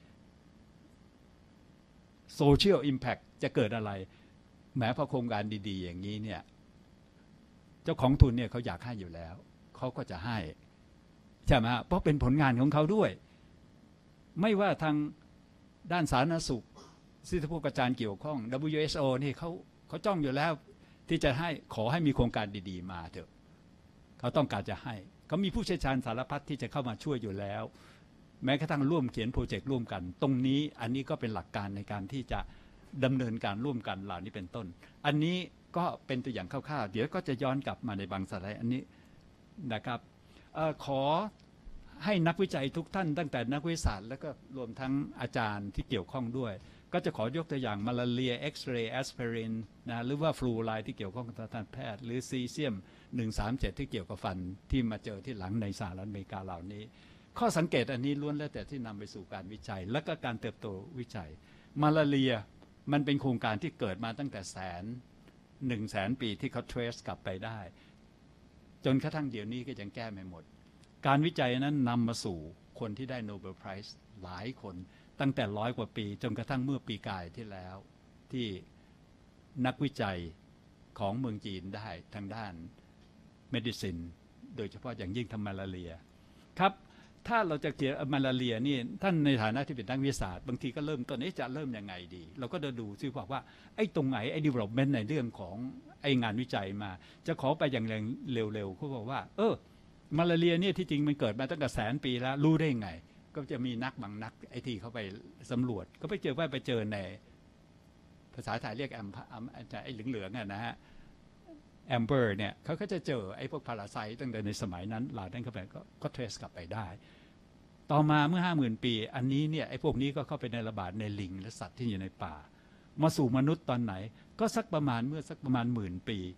โซเชียลอิมแพคจะเกิดอะไรแม้พอโครงการดีๆอย่างนี้เนี่ยเจ้าของทุนเนี่ยเขาอยากให้อยู่แล้วเขาก็จะให้ใช่ไหมเพราะเป็นผลงานของเขาด้วยไม่ว่าทางด้านสาธารณสุขที่ผู้กระจายเกี่ยวข้อง ดับเบิลยู เอช โอ นี่เขาเขาจ้องอยู่แล้วที่จะให้ขอให้มีโครงการดีๆมาเถอะเขาต้องการจะให้เขามีผู้เชี่ยวชาญสารพัดที่จะเข้ามาช่วยอยู่แล้วแม้กระทั่งร่วมเขียนโปรเจกต์ร่วมกันตรงนี้อันนี้ก็เป็นหลักการในการที่จะดำเนินการร่วมกันเหล่านี้เป็นต้นอันนี้ก็เป็นตัวอย่างคร่าวๆเดี๋ยวก็จะย้อนกลับมาในบางสไลด์อันนี้นะครับเอ่อขอให้นักวิจัยทุกท่านตั้งแต่นักวิทยาศาสตร์แล้วก็รวมทั้งอาจารย์ที่เกี่ยวข้องด้วยก็จะขอยกตัวอย่างมาลาเรียเอ็กซเรย์แอสไพรินนะหรือว่าฟลูอไรด์ที่เกี่ยวข้องกับทางแพทย์หรือซีเซียมหนึ่งสามเจ็ดที่เกี่ยวกับฟันที่มาเจอที่หลังในสหรัฐอเมริกาเหล่านี้ข้อสังเกตอันนี้ล้วนแล้วแต่ที่นำไปสู่การวิจัยและก็การเติบโตวิจัยมาลาเรียมันเป็นโครงการที่เกิดมาตั้งแต่แสนหนึ่งแสนปีที่เขา trace กลับไปได้จนกระทั่งเดี๋ยวนี้ก็ยังแก้ไม่หมดการวิจัยนั้นนำมาสู่คนที่ได้โนเบลไพรส์หลายคนตั้งแต่ร้อยกว่าปีจนกระทั่งเมื่อปีกายที่แล้วที่นักวิจัยของเมืองจีนได้ทางด้านเมดิซินโดยเฉพาะอย่างยิ่งทางมาลาเรียครับถ้าเราจะเกี่ยวกับมาลาเรียนี่ท่านในฐานะที่เป็นนักวิทยาศาสตร์บางทีก็เริ่มต้นจะเริ่มยังไงดีเราก็จะดูซิว่าว่าไอ้ตรงไหนไอ้ development ในเรื่องของไอ้งานวิจัยมาจะขอไปอย่างเร็วๆเขาบอกว่าเออมาลาเรียเนี่ยที่จริงมันเกิดมาตั้งแต่แสนปีแล้วรู้ได้ไงก็จะมีนักบางนักไอที่เขาไปสำรวจก็ไปเจอว่าไปเจอในภาษาไทยเรียกแอมไอ้เหลืองๆนะฮะแอมเบอร์เนี่ยเขาก็จะเจอไอ้พวกพาราไซต์ตั้งแต่ในสมัยนั้นเหล่านั้นเข้าไปก็ก็เทรสกลับไปได้ต่อมาเมื่อห้าหมื่นปีอันนี้เนี่ยไอ้พวกนี้ก็เข้าไปในระบาดในลิงและสัตว์ที่อยู่ในป่ามาสู่มนุษย์ตอนไหนก็สักประมาณเมื่อสักประมาณหมื่นปี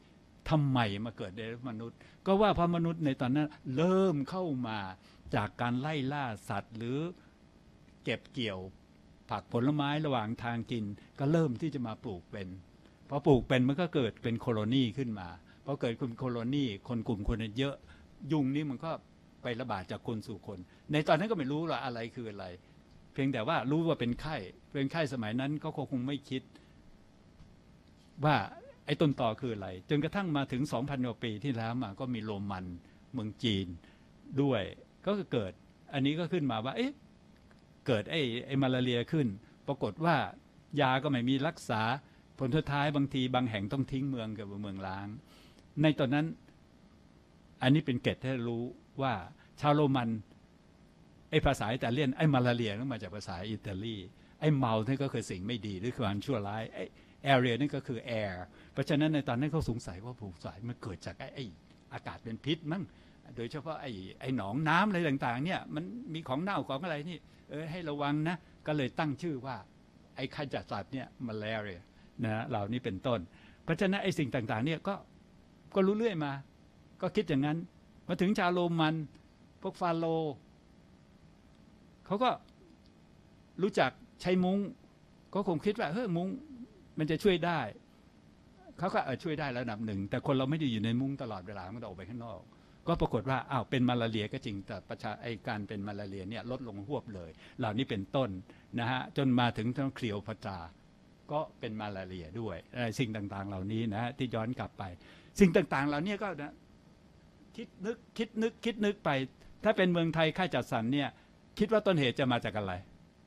ทำไมมาเกิดในมนุษย์ ก็ว่าเพราะมนุษย์ในตอนนั้นเริ่มเข้ามาจากการไล่ล่าสัตว์หรือเก็บเกี่ยวผักผลไม้ระหว่างทางกินก็เริ่มที่จะมาปลูกเป็นพอปลูกเป็นมันก็เกิดเป็นโคโลนีขึ้นมาพอเกิดเป็นโคโลนีคนกลุ่มคนเยอะยุงนี่มันก็ไประบาดจากคนสู่คน ในตอนนั้นก็ไม่รู้ว่าอะไรคืออะไรเพียงแต่ว่ารู้ว่าเป็นไข้เป็นไข้สมัยนั้นก็คงไม่คิดว่าไอ้ต้นตอคืออะไรจนกระทั่งมาถึง สองพัน กว่าปีที่แล้วมาก็มีโรมันเมืองจีนด้วยก็เกิดอันนี้ก็ขึ้นมาว่าเอ๊ะเกิดไอ้ไอ้มาลาเรียขึ้นปรากฏว่ายาก็ไม่มีรักษาผลสุดท้ายบางทีบางแห่งต้องทิ้งเมืองกับเมืองล้างในตอนนั้นอันนี้เป็นเกร็ดให้รู้ว่าชาวโรมันไอ้ภาษาอิตาเลียนไอ้มาลาเรียนั่นมาจากภาษาอิตาลีไอ้เมานี่ก็คือสิ่งไม่ดีหรือความชั่วร้ายไอ้แอเรียนี่ก็คือแอร์เพราะฉะนั้นในตอนนั้นเขาสงสัยว่าผูกสายมันเกิดจากไอ้ไอ้อากาศเป็นพิษมั้งโดยเฉพาะไอ้ไอ้หนองน้ำอะไรต่างๆเนี่ยมันมีของเน่าของอะไรนี่เออให้ระวังนะก็เลยตั้งชื่อว่าไอ้ขจัดสัตว์เนี่ยมาลาเรียนะเหล่านี้เป็นต้นเพราะฉะนั้นไอ้สิ่งต่างๆเนี่ยก็ก็รู้เรื่อยมาก็คิดอย่างนั้นมาถึงชาวโรมันพวกฟาโรห์เขาก็รู้จักใช้มุ้งก็คงคิดว่าเฮ้ยมุ้งมันจะช่วยได้เขาก็เออช่วยได้ระดับหนึ่งแต่คนเราไม่ได้อยู่ในมุ้งตลอดเวลามันออกไปข้างนอกก็ปรากฏว่าอ้าวเป็นมาลาเรียก็จริงแต่ประชาไอการเป็นมาลาเรียเนี่ยลดลงหวบเลยเหล่านี้เป็นต้นนะฮะจนมาถึงทั้งเคลียวพตราก็เป็นมาลาเรียด้วยสิ่งต่างๆเหล่านี้นะฮะที่ย้อนกลับไปสิ่งต่างๆเหล่านี้ก็นะคิดนึกคิดนึกคิดนึกไปถ้าเป็นเมืองไทยค่ายจัดสรรเนี่ยคิดว่าต้นเหตุจะมาจากอะไร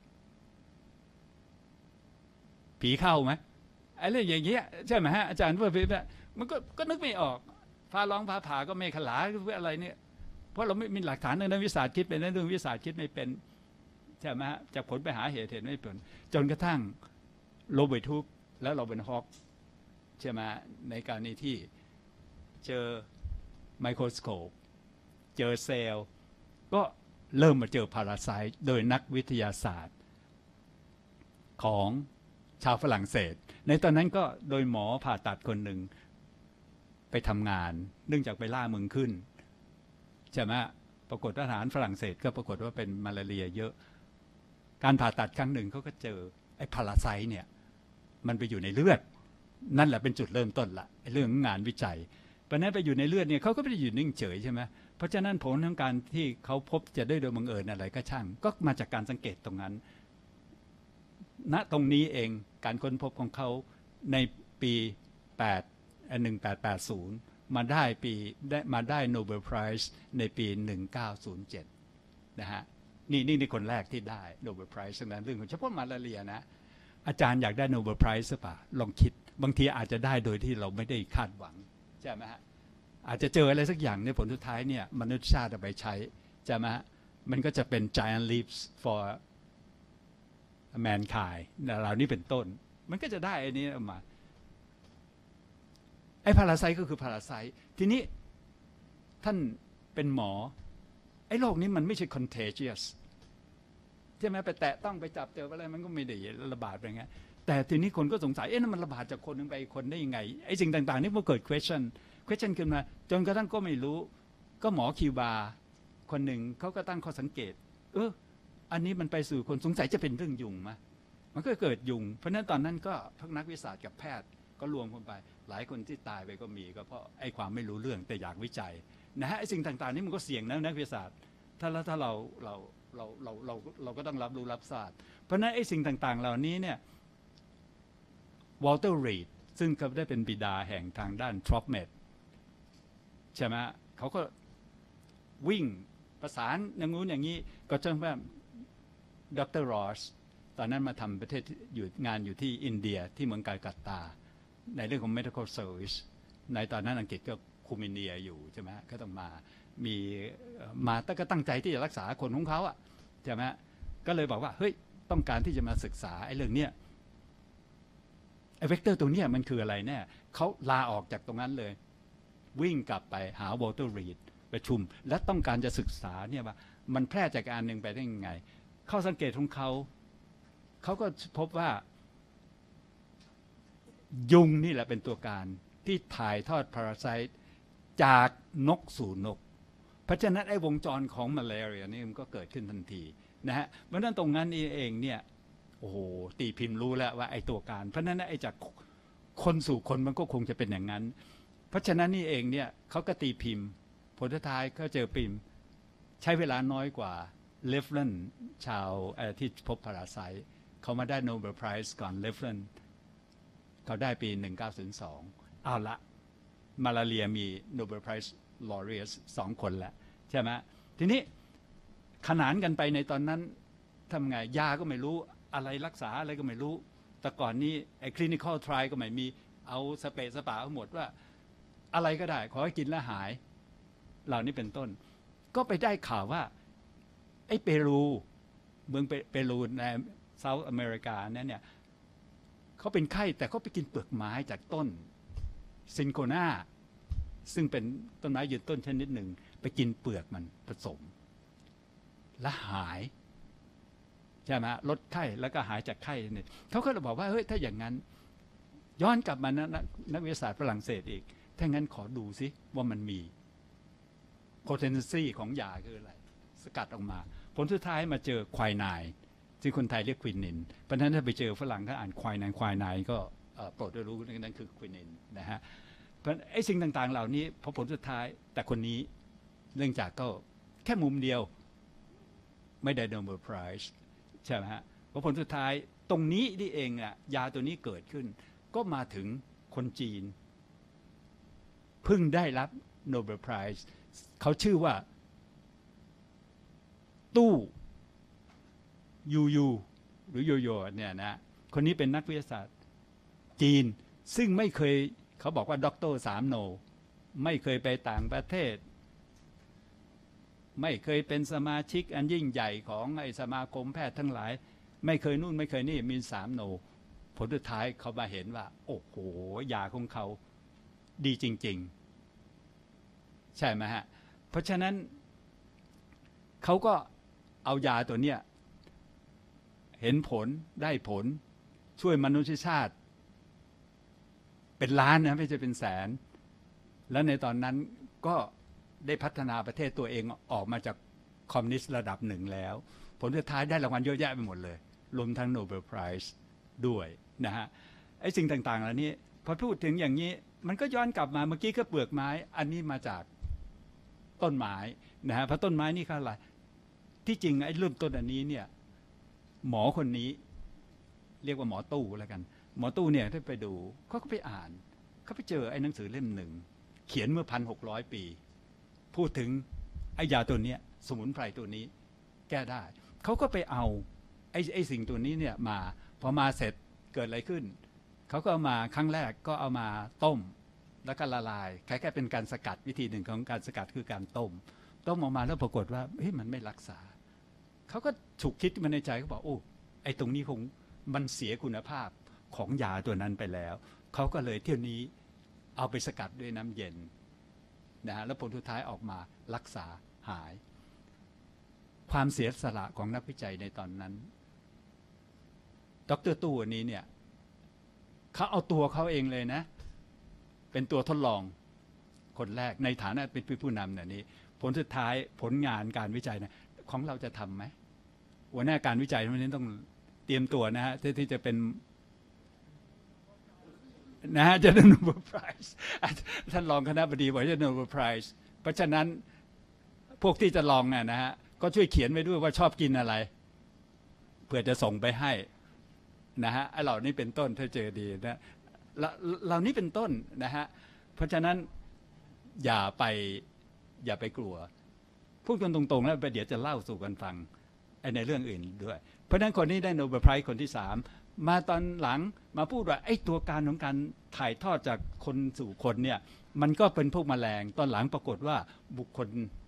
ผีเข้าไหมไอ้เรื่องอย่างเงี้ยใช่ไหมฮะอาจารย์ว่ามันก็ก็นึกไม่ออกฟ้าร้องฟ้าผ่าก็เมฆขลาเพื่ออะไรเนี่ยเพราะเราไม่มีหลักฐานในวิทยาศาสตร์คิดเป็นในเรื่องวิทยาศาสตร์คิดไม่เป็นใช่ไหมฮะจากผลไปหาเหตุเหตุไม่เป็นจนกระทั่งโรเบิร์ตฮุกและโรเบิร์ตฮอกใช่ไหมในการนี้ที่เจอไมโครสโคปเจอเซลล์ก็เริ่มมาเจอพาราไซต์โดยนักวิทยาศาสตร์ของชาวฝรั่งเศสในตอนนั้นก็โดยหมอผ่าตัดคนหนึ่งไปทำงานเนื่องจากไปล่าเมืองขึ้นใช่ไหมปรากฏทหารฝรั่งเศสก็ปรากฏว่าเป็นมาลาเรียเยอะการผ่าตัดครั้งหนึ่งเขาก็เจอไอ้พาราไซต์เนี่ยมันไปอยู่ในเลือดนั่นแหละเป็นจุดเริ่มต้นละเรื่องงานวิจัยเพราะนั้นไปอยู่ในเลือดเนี่ยเขาก็ไม่ได้อยู่นิ่งเฉยใช่ไหมเพราะฉะนั้นผลของการที่เขาพบจะได้โดยบังเอิญอะไรก็ช่างก็มาจากการสังเกตตรงนั้นณตรงนี้เองการค้นพบของเขาในปีแปดหนึ่งแปดแปดศูนย์มาได้ปีได้มาได้โนเบลไพรส์ในปีหนึ่งเก้าศูนย์เจ็ดนะฮะนี่นี่ในคนแรกที่ได้โนเบลไพรส์นั้นเรื่องของเฉพาะมาลาเรียนะอาจารย์อยากได้โนเบลไพรส์หรือเปล่าลองคิดบางทีอาจจะได้โดยที่เราไม่ได้คาดหวังใช่ไหมฮะอาจจะเจออะไรสักอย่างในผลสุดท้ายเนี่ยมนุษยชาติเอาไปใช้ใช่ไหมฮะมันก็จะเป็น giant leaps for mankind เหล่านี้เป็นต้นมันก็จะได้อันนี้ออกมาไอ้พาราไซต์ก็คือพาราไซต์ทีนี้ท่านเป็นหมอไอ้โรคนี้มันไม่ใช่ contagious ใช่ไหมไปแตะต้องไปจับเจออะไรมันก็ไม่ได้ระบาดไปไงแต่ทีนี้คนก็สงสัยเอ๊ะนั่นมันระบาดจากคนนึงไปคนได้ยังไงไอ้สิ่งต่างๆนี่พอเกิด question question ขึ้นมาจนกระทั่งก็ไม่รู้ก็หมอคิวบาคนหนึ่งเขาก็ตั้งข้อสังเกตเอออันนี้มันไปสู่คนสงสัยจะเป็นเรื่องยุงมั้ยมันก็เกิดยุงเพราะนั้นตอนนั้นก็ทั้งนักวิทยาศาสตร์กับแพทย์ก็รวมกันไปหลายคนที่ตายไปก็มีก็เพราะไอ้ความไม่รู้เรื่องแต่อยากวิจัยนะฮะไอ้สิ่งต่างๆนี่มันก็เสี่ยงนะนักวิทยาศาสตร์ถ้าแล้วถ้าเราเราเราเราเราเราก็ต้องรับรู้รับทราบเพราะนั้นไอ้สิ่งต่างๆเหล่านี้เนี่ยวอลเตอร์รีดซึ่งเขาได้เป็นบิดาแห่งทางด้านทรอปเมดใช่ไหมเขาก็วิ่งประสานอย่างงู้นอย่างนี้ก็จนว่าดรรอสตอนนั้นมาทำประเทศอยู่งานอยู่ที่อินเดียที่เมืองกาลกัตตาในเรื่องของ medical service ในตอนนั้นอังกฤษก็คุมอินเดียอยู่ใช่ไหมก็ต้องมามีมาแต่ก็ตั้งใจที่จะรักษาคนของเขาอ่ะใช่ไหมก็เลยบอกว่าเฮ้ยต้องการที่จะมาศึกษาไอ้เรื่องเนี้ยไอ้เวกเตอร์ตัวเนี้ยมันคืออะไรแน่เขาลาออกจากตรงนั้นเลยวิ่งกลับไปหาวอลเตอร์รีดประชุมและต้องการจะศึกษาเนี่ยว่ามันแพร่จากอันหนึ่งไปได้ยังไงข้อสังเกตของเขาเขาก็พบว่ายุงนี่แหละเป็นตัวการที่ที่ถ่ายทอดพาราไซต์จากนกสู่นกเพราะฉะนั้นไอ้วงจรของมาลาเรียนี่มันก็เกิดขึ้นทันทีนะฮะเพราะฉะนั้นตรงนั้นเองเนี่ยโอ้โหตีพิมพ์รู้แล้วว่าไอ้ตัวการเพราะฉะนั้นไอ้จากคนสู่คนมันก็คงจะเป็นอย่างนั้นเพราะฉะนั้นนี่เองเนี่ยเขาก็ตีพิมพ์ผลท้ายก็เจอพิมพ์ใช้เวลาน้อยกว่าเลฟเลนชาวที่พบพาราไซต์เขามาได้โนเบลไพรส์ก่อนเลฟเลนเขาได้ปีหนึ่งเก้าศูนย์สองเอาละมาลาเรียมีโนเบลไพรส์ลอเรียสสองคนแล้วใช่ไหมทีนี้ขนานกันไปในตอนนั้นทำไงยาก็ไม่รู้อะไรรักษาอะไรก็ไม่รู้แต่ก่อนนี้ไอ้คลินิคอลทริก็ไม่มีเอาสเปซสปาหมดว่าอะไรก็ได้ขอให้กินแล้วหายเหล่านี้เป็นต้นก็ไปได้ข่าวว่าไอ้เปรูเมืองเปรูในเซาท์อเมริกาเนี่ยเขาเป็นไข้แต่เขาไปกินเปลือกไม้จากต้นซินโกนาซึ่งเป็นต้นไม้ยืนต้นชนิดหนึ่งไปกินเปลือกมันผสมและหายใช่ไหมลดไข้แล้วก็หายจากไข้เนี่ยเขาก็เลยบอกว่าเฮ้ยถ้าอย่างนั้นย้อนกลับมานะนักวิทยาศาสตร์ฝรั่งเศสอีกถ้างั้นขอดูซิว่ามันมี potency ของยาคืออะไรสกัดออกมาผลสุดท้ายมาเจอควายนายที่คนไทยเรียกควินินเพราะฉะนั้นถ้าไปเจอฝรั่งถ้าอ่านควายนายควายนายก็โปรดได้รู้นั่นคือควินินนะฮะเพราะไอ้สิ่งต่างๆเหล่านี้พอผลสุดท้ายแต่คนนี้เนื่องจากก็แค่มุมเดียวไม่ได้โนเบลไพรส์ใช่ไหมฮะพอผลสุดท้ายตรงนี้นี่เองอ่ะยาตัวนี้เกิดขึ้นก็มาถึงคนจีนเพิ่งได้รับโนเบลไพรส์เขาชื่อว่าตู้ยูยูหรือโยโย่เนี่ยนะคนนี้เป็นนักวิทยาศาสตร์จีนซึ่งไม่เคยเขาบอกว่าด็อกเตอร์สามโนไม่เคยไปต่างประเทศไม่เคยเป็นสมาชิกอันยิ่งใหญ่ของไอ้สมาคมแพทย์ทั้งหลายไม่เคยนู่นไม่เคยนี่มีสามโนผลสุดท้ายเขามาเห็นว่าโอ้โหยาของเขาดีจริงๆใช่ไหมฮะเพราะฉะนั้นเขาก็เอายาตัวเนี้ยเห็นผลได้ผลช่วยมนุษยชาติเป็นล้านนะไม่ใช่เป็นแสนแล้วในตอนนั้นก็ได้พัฒนาประเทศตัวเองออกมาจากคอมมิวนิสต์ระดับหนึ่งแล้วผลสุดท้ายได้รางวัลเยอะแยะไปหมดเลยรวมทั้งโนเบลไพรส์ด้วยนะฮะไอ้สิ่งต่างๆเหล่านี้พอพูดถึงอย่างนี้มันก็ย้อนกลับมาเมื่อกี้ก็เปลือกไม้อันนี้มาจากต้นไม้นะฮะเพราะต้นไม้นี่คืออะไรที่จริงไอ้เริ่มต้นอันนี้เนี่ยหมอคนนี้เรียกว่าหมอตู้แล้วกันหมอตู้เนี่ยถ้าไปดูเขาก็ไปอ่านเขาไปเจอไอ้หนังสือเล่มหนึ่งเขียนเมื่อพันหกร้อยปีพูดถึงไอ้ยาตัวนี้สมุนไพรตัวนี้แก้ได้เขาก็ไปเอาไอ้ไอ้สิ่งตัวนี้เนี่ยมาพอมาเสร็จเกิดอะไรขึ้นเขาก็เอามาครั้งแรกก็เอามาต้มแล้วก็ละลายคล้ายๆเป็นการสกัดวิธีหนึ่งของการสกัดคือการต้มต้มออกมาแล้วปรากฏว่าเฮ้ยมันไม่รักษาเขาก็ฉุกคิดมาในใจเขาบอกโอ้ไอ้ตรงนี้คงมันเสียคุณภาพของยาตัวนั้นไปแล้วเขาก็เลยเที่ยวนี้เอาไปสกัดด้วยน้ำเย็นนะฮะแล้วผลสุดท้ายออกมารักษาหายความเสียสละของนักวิจัยในตอนนั้นดร.ตู้อันนี้เนี่ยเขาเอาตัวเขาเองเลยนะเป็นตัวทดลองคนแรกในฐานะเป็นผู้นำเนี่ยนี้ผลสุดท้ายผลงานการวิจัยนะของเราจะทำไหมหัวหน้าการวิจัยวันนี้ต้องเตรียมตัวนะฮะที่จะเป็นนะฮะจะได้โนเบลไพรส์ท่านรองคณบดีบอกจะโนเบลไพรส์เพราะฉะนั้นพวกที่จะลองน่ะนะฮะก็ช่วยเขียนไว้ด้วยว่าชอบกินอะไรเพื่อจะส่งไปให้นะฮะไอ้เหล่านี้เป็นต้นถ้าเจอดีนะเหล่านี้เป็นต้นนะฮะเพราะฉะนั้นอย่าไปอย่าไปกลัวพูดกันตรงๆแล้วเดี๋ยวจะเล่าสู่กันฟังไอ้ในเรื่องอื่นด้วยเพราะฉะนั้นคนนี้ได้โนเบลไพรส์คนที่สามมาตอนหลังมาพูดว่าไอ้ตัวการของการถ่ายทอดจากคนสู่คนเนี่ยมันก็เป็นพวกแมลงตอนหลังปรากฏว่าบุคคล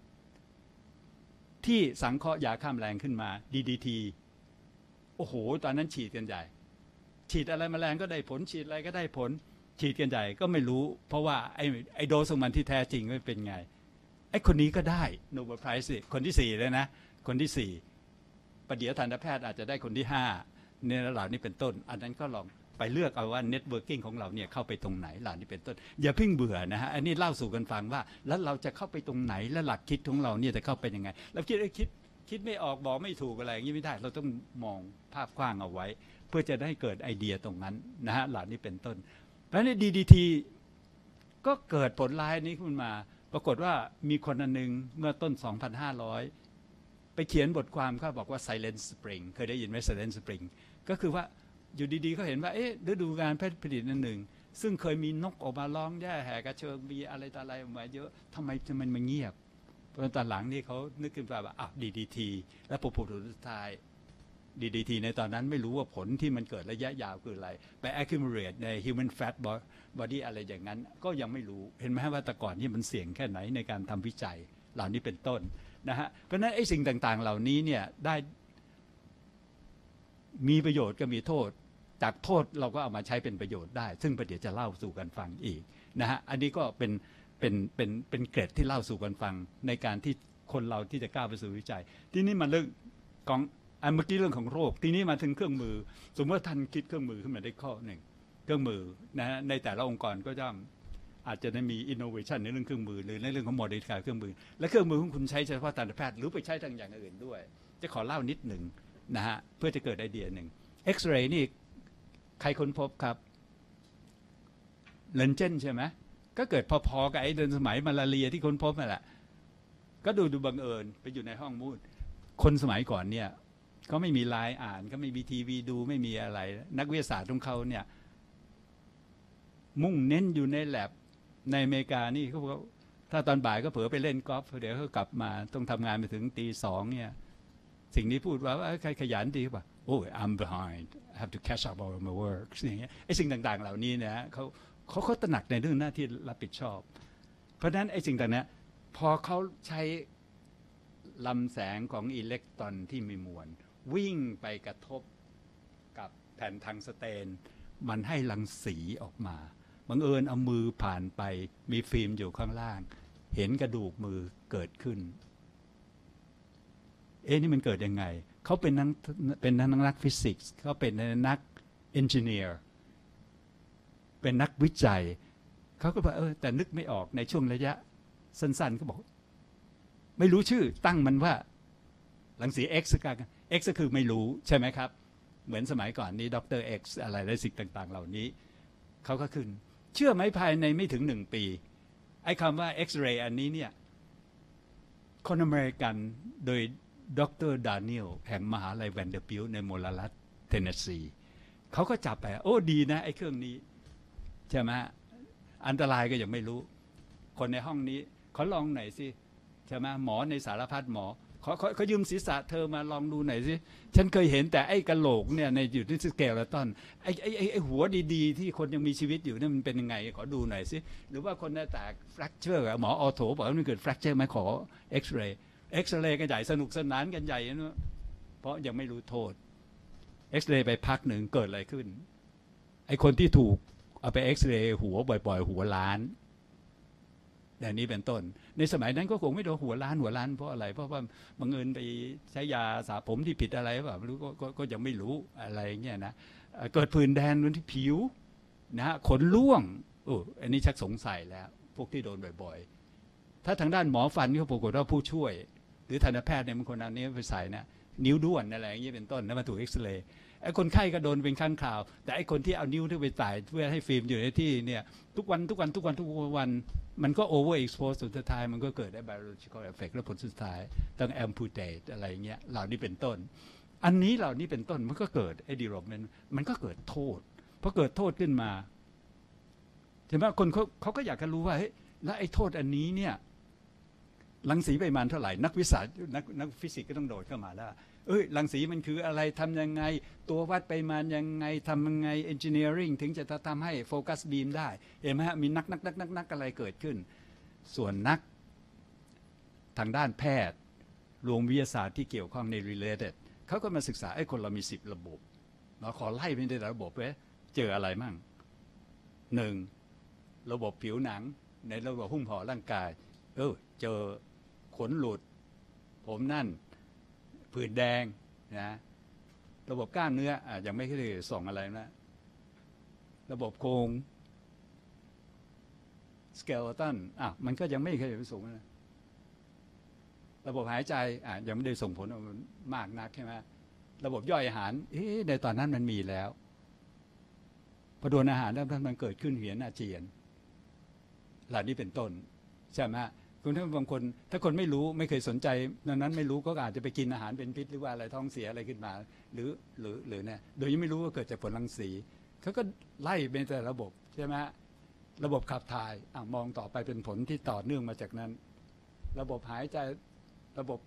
ที่สังเคราะห์ยาฆ่าแมลงขึ้นมา ดี ดี ที โอ้โหตอนนั้นฉีดกันใหญ่ฉีดอะไรแมลงก็ได้ผลฉีดอะไรก็ได้ผลฉีดกันใหญ่ก็ไม่รู้เพราะว่าไอ้ไอ้โดสของมันที่แท้จริงไม่เป็นไงไอ้คนนี้ก็ได้โนเบลไพรส์คนที่สี่เลยนะคนที่สี่ประเดี๋ยวทันตแพทย์อาจจะได้คนที่ห้าเนี่ยเหล่านี้เป็นต้นอันนั้นก็ลองไปเลือกเอาว่าเน็ตเวิร์กิ่งของเราเนี่ยเข้าไปตรงไหนเหล่านี้เป็นต้นอย่าเพิ่งเบื่อนะฮะอันนี้เล่าสู่กันฟังว่าแล้วเราจะเข้าไปตรงไหนและหลักคิดของเราเนี่ยจะเข้าไปยังไงแล้วคิดคิดคิดไม่ออกบอกไม่ถูกอะไรอย่างนี้ไม่ได้เราต้องมองภาพกว้างเอาไว้เพื่อจะได้เกิดไอเดียตรงนั้นนะฮะเหล่านี้เป็นต้นเพราะฉะนั้น ดี ดี ที ก็เกิดผลร้ายนี้ขึ้นมาปรากฏว่ามีคนอันนึงเมื่อต้น สองพันห้าร้อย ไปเขียนบทความเขาบอกว่า Silent Spring เคยได้ยินไหม Silent Spring ก็คือว่าอยู่ดีๆเขาเห็นว่าเอ๊ะฤดูกาลผลิตนั่นหนึ่งซึ่งเคยมีนกออกมาร้องแย่แห่กระเชิงมีอะไรต่ออะไรออกมาเยอะทำไมมันมาเงียบเพราะตอนหลังนี่เขานึกขึ้นมาว่าอ้าว ดี ดี ที และผลสุดท้าย ดี ดี ที ในตอนนั้นไม่รู้ว่าผลที่มันเกิดระยะยาวคืออะไรไป accumulate ใน human fat body อะไรอย่างนั้นก็ยังไม่รู้เห็นไหมว่าแต่ก่อนนี่มันเสี่ยงแค่ไหนในการทำวิจัยเหล่านี้เป็นต้นนะฮะเพราะฉะนั้นไอ้สิ่งต่างๆเหล่านี้เนี่ยได้มีประโยชน์ก็มีโทษจากโทษเราก็เอามาใช้เป็นประโยชน์ได้ซึ่งประเดี๋ยวจะเล่าสู่กันฟังอีกนะฮะอันนี้ก็เป็นเป็นเป็นเป็นเกร็ดที่เล่าสู่กันฟังในการที่คนเราที่จะก้าวไปสู่วิจัยที่นี่มันเรื่องของอันเมื่อกี้เรื่องของโรคทีนี้มาถึงเครื่องมือสมมติว่าท่านคิดเครื่องมือขึ้นมาได้ข้อหนึ่งเครื่องมือนะฮะในแต่ละองค์กรก็จะอาจจะได้มี innovation ในเรื่องเครื่องมือหรือในเรื่องของ modify เครื่องมือและเครื่องมือของคุณใช้เฉพาะทางแพทย์หรือไปใช้ทางอย่างอื่นด้วยจะขอเล่านิดหนึ่งนะฮะเพื่อจะเกิดไอเดียหนึ่งเอ็กซเรย์นี่ใครค้นพบครับเลนเจนใช่ไหมก็เกิดพอๆกับไอ้เดินสมัยมาลาเรียที่ค้นพบนั่นแหละก็ดูดูบังเอิญไปอยู่ในห้องมืดคนสมัยก่อนเนี่ยก็ไม่มีไลน์อ่านก็ไม่มีทีวีดูไม่มีอะไรนักวิทยาศาสตร์ของเขาเนี่ยมุ่งเน้นอยู่ในแลบในอเมริกานี่เขาบอกถ้าตอนบ่ายก็เผลอไปเล่นกอล์ฟเดี๋ยวเขากลับมาต้องทำงานไปถึงตีสองเนี่ยสิ่งนี้พูดว่าใครขยันดีป่ะโอ้ I'm behind I have to catch up on my work อย่างเงี้ยไอ้สิ่งต่างๆเหล่านี้นะเขาเขาเขาตระหนักในเรื่องหน้าที่รับผิดชอบเพราะฉะนั้นไอ้สิ่งต่างๆนี้พอเขาใช้ลำแสงของอิเล็กตรอนที่มีมวลวิ่งไปกระทบกับแผ่นทางสเตนมันให้รังสีออกมาบังเอิญเอามือผ่านไปมีฟิล์มอยู่ข้างล่างเห็นกระดูกมือเกิดขึ้นเอ๊ะนี่มันเกิดยังไงเขาเป็นนักเป็นนักนักฟิสิกส์เขาเป็นนักเอนจิเนียร์เป็นนักวิจัยเขาก็บอกเออแต่นึกไม่ออกในช่วงระยะสั้นๆเขาบอกไม่รู้ชื่อตั้งมันว่ารังสี X กัน X ก็คือไม่รู้ใช่ไหมครับเหมือนสมัยก่อนนี้ดร X อะไรและสิ่งต่างๆเหล่านี้เขาก็ขึ้นเชื่อไหมภายในไม่ถึงหนึ่งปีไอ้คำว่า X-ray อันนี้เนี่ยคนอเมริกันโดยดรดานิเอลแห่งมหาลัยแวนเดอร์บิลต์ในโมลารัฐเทนเนสซีเขาก็จับไปโอ้ดีนะไอ้เครื่องนี้ใช่ไหมอันตรายก็ยังไม่รู้คนในห้องนี้เขาลองหน่อยสิใช่ไหมหมอในสารพัดหมอเขาเขาเขายืมศีรษะเธอมาลองดูหน่อยสิฉันเคยเห็นแต่ไอ้กะโหลกเนี่ยในอยู่ที่สเกลและต้นไอ้ไอ้ไอ้ไอ้หัวดีๆที่คนยังมีชีวิตอยู่นี่มันเป็นยังไงขอดูหน่อยสิหรือว่าคนหน้าแตกแฟรกเจอร์หมอออโถบอกว่ามันเกิดแฟรกเจอร์ไหมขอเอ็กซเรย์เอ็กซเรย์กันใหญ่สนุกสนานกันใหญ่นะเพราะยังไม่รู้โทษเอ็กซเรย์ไปพักหนึ่งเกิดอะไรขึ้นไอ้คนที่ถูกเอาไปเอ็กซเรย์หัวบ่อยๆหัวล้านแต่นี้เป็นต้นในสมัยนั้นก็คงไม่โดนหัวล้านหัวล้านเพราะอะไรเพราะว่าบังเอิญไปใช้ยาสระผมที่ผิดอะไรแบบไม่รู้ก็ก็ยังไม่รู้อะไรเงี้ยนะเกิดผื่นแดงบนที่ผิวนะฮะขนร่วงโอ้อันนี้ชักสงสัยแล้วพวกที่โดนบ่อยๆถ้าทางด้านหมอฟันก็ปรากฏว่าผู้ช่วยหรือทันตแพทย์เนี่ยบางคนอันนี้ไปใส่นะนิ้วด้วนอะไรอย่างเงี้ยเป็นต้นแล้วมาถูกเอ็กซเรย์ไอ้คนไข้ก็โดนเป็นครั้งคราวแต่ไอ้คนที่เอานิ้วที่ไปใส่เพื่อให้ฟิล์มอยู่ในที่เนี่ยทุกวันทุกวันทุกวันทุกวันมันก็ over expose สุดท้ายมันก็เกิดได้ biological effect แล้วผลสุดท้ายต้อง amputate อะไรเงี้ยเหล่านี้เป็นต้นอันนี้เหล่านี้เป็นต้นมันก็เกิดไอ้ development มันก็เกิดโทษพอเกิดโทษขึ้นมาใช่ไหมคนเขาเขาก็อยากจะรู้ว่าเฮ้ยแล้วไอ้โทษอันนี้เนี่ยรังสีปริมาณเท่าไหร่นักวิทยาศาสตร์นักนักฟิสิกส์ก็ต้องโดดเข้ามาแล้วเอ้ยรังสีมันคืออะไรทำยังไงตัววัดปริมาณยังไงทำยังไง engineering ถึงจะทำให้โฟกัสบีมได้เห็นไหมฮะมีนักนักนักนักนักอะไรเกิดขึ้นส่วนนักทางด้านแพทย์รวมวิทยาศาสตร์ที่เกี่ยวข้องใน related เขาก็มาศึกษาไอ้คนเรามีสิบระบบเราขอไล่ไปในระบบไว้เจออะไรมั่งหนึ่งระบบผิวหนังในระบบหุ้มห่อร่างกายเออเจอขนหลุดผมนั่นผื่นแดงนะระบบกล้ามเนื้ออ่ะยังไม่ได้ส่องอะไรนะระบบโครงสเกลตันอ่ะมันก็ยังไม่เคยไปสูงนะระบบหายใจอ่ะยังไม่ได้ส่งผลมากนักใช่ไหมระบบย่อยอาหารเอ๊ะในตอนนั้นมันมีแล้วพอโดนอาหารแล้วมันเกิดขึ้นเหียนอาเจียนเหล่านี้เป็นต้นใช่ไหมคุณถ้าบางคนถ้าคนไม่รู้ไม่เคยสนใจดังนั้นไม่รู้ก็อาจจะไปกินอาหารเป็นพิษหรือว่าอะไรท้องเสียอะไรขึ้นมาหรือหรือหรือเนี่ยโดยยังไม่รู้ว่าเกิดจากผลรังสีเขาก็ไล่เป็นแต่ระบบใช่ไหมระบบขับถ่ายอ่ะมองต่อไปเป็นผลที่ต่อเนื่องมาจากนั้นระบบหายใจระบบ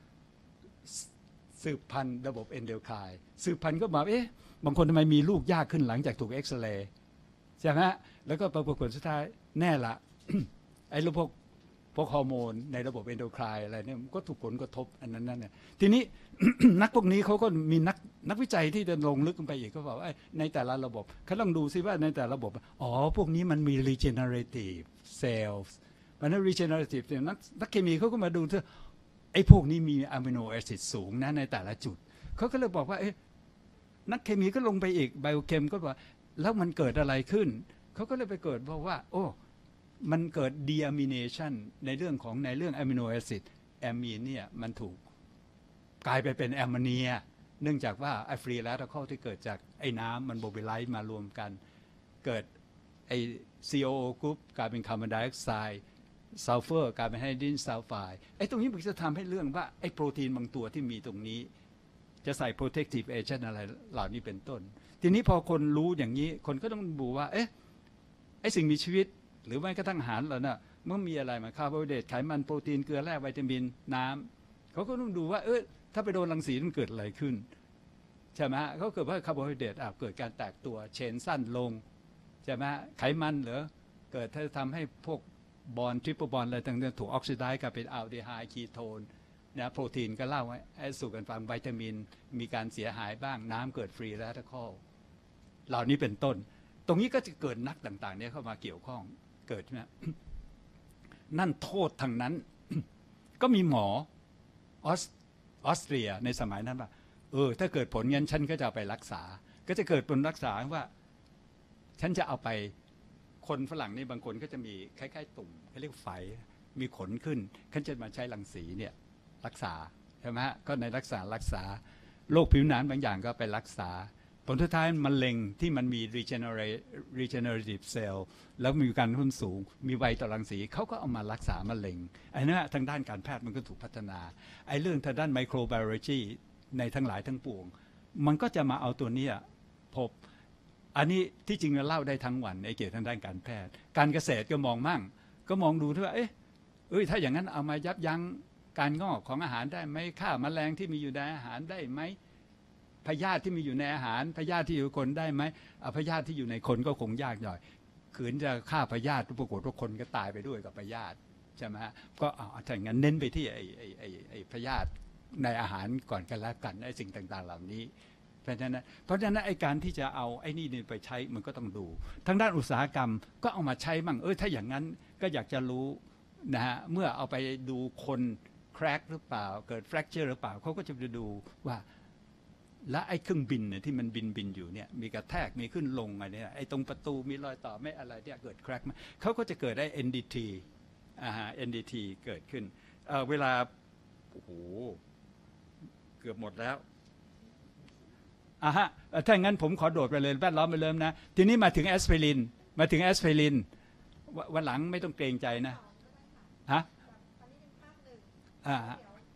สืบพันธุ์ระบบเอนโดไคน์สืบพันธุ์ก็มาเอ๊ะบางคนทำไมมีลูกยากขึ้นหลังจากถูกเอ็กซเรย์ใช่ไหมแล้วก็ปรากฏผลสุดท้ายแน่ละ ไอ้ระบบพวกฮอร์โมนในระบบเอนโดไคน์อะไรเนี่ยมันก็ถูกผลกระทบอันนั้นนั่นเนี่ยทีนี้ นักพวกนี้เขาก็มีนักนักวิจัยที่จะลงลึกลงไปอีกก็บอกว่าในแต่ละระบบเขาลองดูซิว่าในแต่ละระบบอ๋อพวกนี้มันมี regenerative cells มันนั้น regenerative เนี่ยนักนักเคมีเขาก็มาดูที่ไอ้พวกนี้มีอะมิโนแอซิดสูงนะในแต่ละจุดเขาก็เลยบอกว่าเอ๊ะนักเคมีก็ลงไปอีกไบโอเคมก็บอกแล้วมันเกิดอะไรขึ้นเขาก็เลยไปเกิดเพราะว่าโอ้มันเกิด deamination ในเรื่องของในเรื่องอะมิโนแอซิดแอมีนเนี่ยมันถูกกลายไปเป็นแอมโมเนียเนื่องจากว่าไอ้ฟรีแรดิคอลที่เกิดจากไอ้น้ำมันโมบิไลซ์มารวมกันเกิดไอ้ ซี โอ โอ กรุ๊ปกลายเป็นคาร์บอนไดออกไซด์ซัลเฟอร์กลายเป็นไฮโดรเจนซัลไฟด์ไอ้ตรงนี้มันจะทำให้เรื่องว่าไอ้โปรตีนบางตัวที่มีตรงนี้จะใส่ protective agent อะไรเหล่านี้เป็นต้นทีนี้พอคนรู้อย่างนี้คนก็ต้องดูว่าเอ๊ะไอ้สิ่งมีชีวิตหรือไม่กระทั่งอาหารเราเนี่ยเมื่อมีอะไรมาคาร์โบไฮเดรตไขมันโปรตีนเกลือแร่วิตามินน้ำเขาก็ต้องดูว่าเออถ้าไปโดนรังสีมันเกิดอะไรขึ้นใช่ไหมเขาเกิดว่าคาร์โบไฮเดรตเกิดการแตกตัวเชนสั้นลงใช่ไหมไขมันเหรอเกิดถ้าทำให้พวกบอนทริปเปิลบอนอะไรต่างๆถูกออกซิไดซ์กลายเป็นอัลดีไฮด์คีโทนนะโปรตีนก็เล่าให้สู่กันฟังวิตามินมีการเสียหายบ้างน้ำเกิดฟรีแรดิคอลเหล่านี้เป็นต้นตรงนี้ก็จะเกิดนักต่างๆนี้เข้ามาเกี่ยวข้องเกิดใช่ไหม นั่นโทษทางนั้น ก็มีหมอออสออสเตรียในสมัยนั้นว่าเออถ้าเกิดผลงั้นฉันก็จะเอาไปรักษาก็จะเกิดผลรักษาว่าฉันจะเอาไปคนฝรั่งนี่บางคนก็จะมีคล้ายๆตุ่มเขาเรียกไฝมีขนขึ้นฉันจะมาใช้รังสีเนี่ยรักษาใช่ไหมฮะก็ในรักษารักษาโรคผิวหนังบางอย่างก็ไปรักษาผลสุดท้ายมะเร็งที่มันมี regenerative cell แล้วมีการทุ่นสูงมีไวต่อรังสีเขาก็เอามารักษามะเร็งไอ้นี่ทางด้านการแพทย์มันก็ถูกพัฒนาไอ้เรื่องทางด้าน microbiology ในทั้งหลายทั้งปวงมันก็จะมาเอาตัวนี้พบอันนี้ที่จริงเราเล่าได้ทั้งวันไอ้เกี่ยวกับทางด้านการแพทย์การเกษตรก็มองมั่งก็มองดูที่ว่าเอ๊ะเอ้ยถ้าอย่างนั้นเอามายับยั้งการงอกของอาหารได้ไหมฆ่าแมลงที่มีอยู่ในอาหารได้ไหมพยาธิที่มีอยู่ในอาหารพยาธิที่อยู่ในคนได้ไหมพยาธิที่อยู่ในคนก็คงยากหน่อยขืนจะฆ่าพยาธิปรากฏว่าคนก็ตายไปด้วยกับพยาธิใช่ไหมฮะก็เอาถ้าอย่างนั้นเน้นไปที่ไอ้ไอ้ไอ้ไอ้พยาธิในอาหารก่อนกันแล้วกันไอ้สิ่งต่างๆเหล่านี้เพราะฉะนั้นเพราะฉะนั้นไอ้การที่จะเอาไอ้นี่ไปใช้มันก็ต้องดูทางด้านอุตสาหกรรมก็เอามาใช้มั่งเออถ้าอย่างนั้นก็อยากจะรู้นะฮะเมื่อเอาไปดูคนแครกหรือเปล่าเกิดแฟรกเจอร์หรือเปล่าเขาก็จะไปดูว่าและไอ้เครื่องบินเนี่ยที่มันบินบินอยู่เนี่ยมีกระแทกมีขึ้นลงอะไรเนี่ยไอ้ตรงประตูมีรอยต่อไม่อะไรเนี่ยเกิดแครกมาเขาก็จะเกิดได้ เอ็น ดี ที อ่าฮะ เอ็น ดี ที เกิดขึ้นเอ่อเวลาโอ้โหเกือบหมดแล้วอ่ะฮะถ้าอย่างนั้นผมขอโดดไปเลยแวดล้อมไปเริ่มนะทีนี้มาถึงแอสไพรินมาถึงแอสไพรินวันหลังไม่ต้องเกรงใจนะฮะอ่า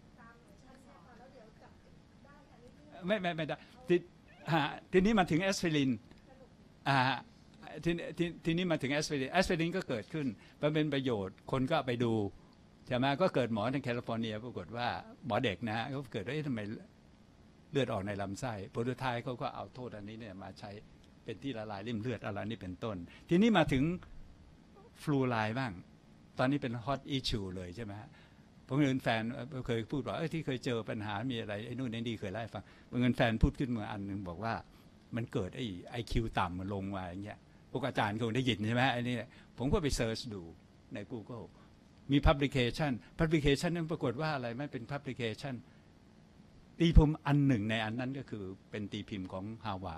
ไม่ไม่ไม่ได้ทีทีนี้มาถึงแอสไพรินอ่าทีทีทีนี้มาถึงแอสไพรินแอสไพรินก็เกิดขึ้นมันเป็นประโยชน์คนก็ไปดูใช่ไหมก็เกิดหมอในแคลิฟอร์เนียปรากฏว่าหมอเด็กนะเขาเกิดว่าทำไมเลือดออกในลำไส้ผลสุดท้ายเขาก็เอาโทษอันนี้เนี่ยมาใช้เป็นที่ละลายริ่มเลือดอะไรนี่เป็นต้นทีนี้มาถึงฟลูไลด์บ้างตอนนี้เป็นฮอตอิชชูเลยใช่ไหมผมเงินแฟนเคยพูดว่าเอ้ยที่เคยเจอปัญหามีอะไรไอ้นู่นไอ้นี่เคยเล่าให้ฟังเงินแฟนพูดขึ้นมาอันหนึ่งบอกว่ามันเกิดไอ้ไอคิวต่ำมันลงมาอย่างเงี้ยพวกอาจารย์คงได้ยินใช่ไหมไอ้นี่ผมก็ไปเซิร์ชดูใน Google มี publication publication นั้นปรากฏว่าอะไรไม่เป็น publication ตีพิมพ์อันหนึ่งในอันนั้นก็คือเป็นตีพิมพ์ของฮาร์วาร์ด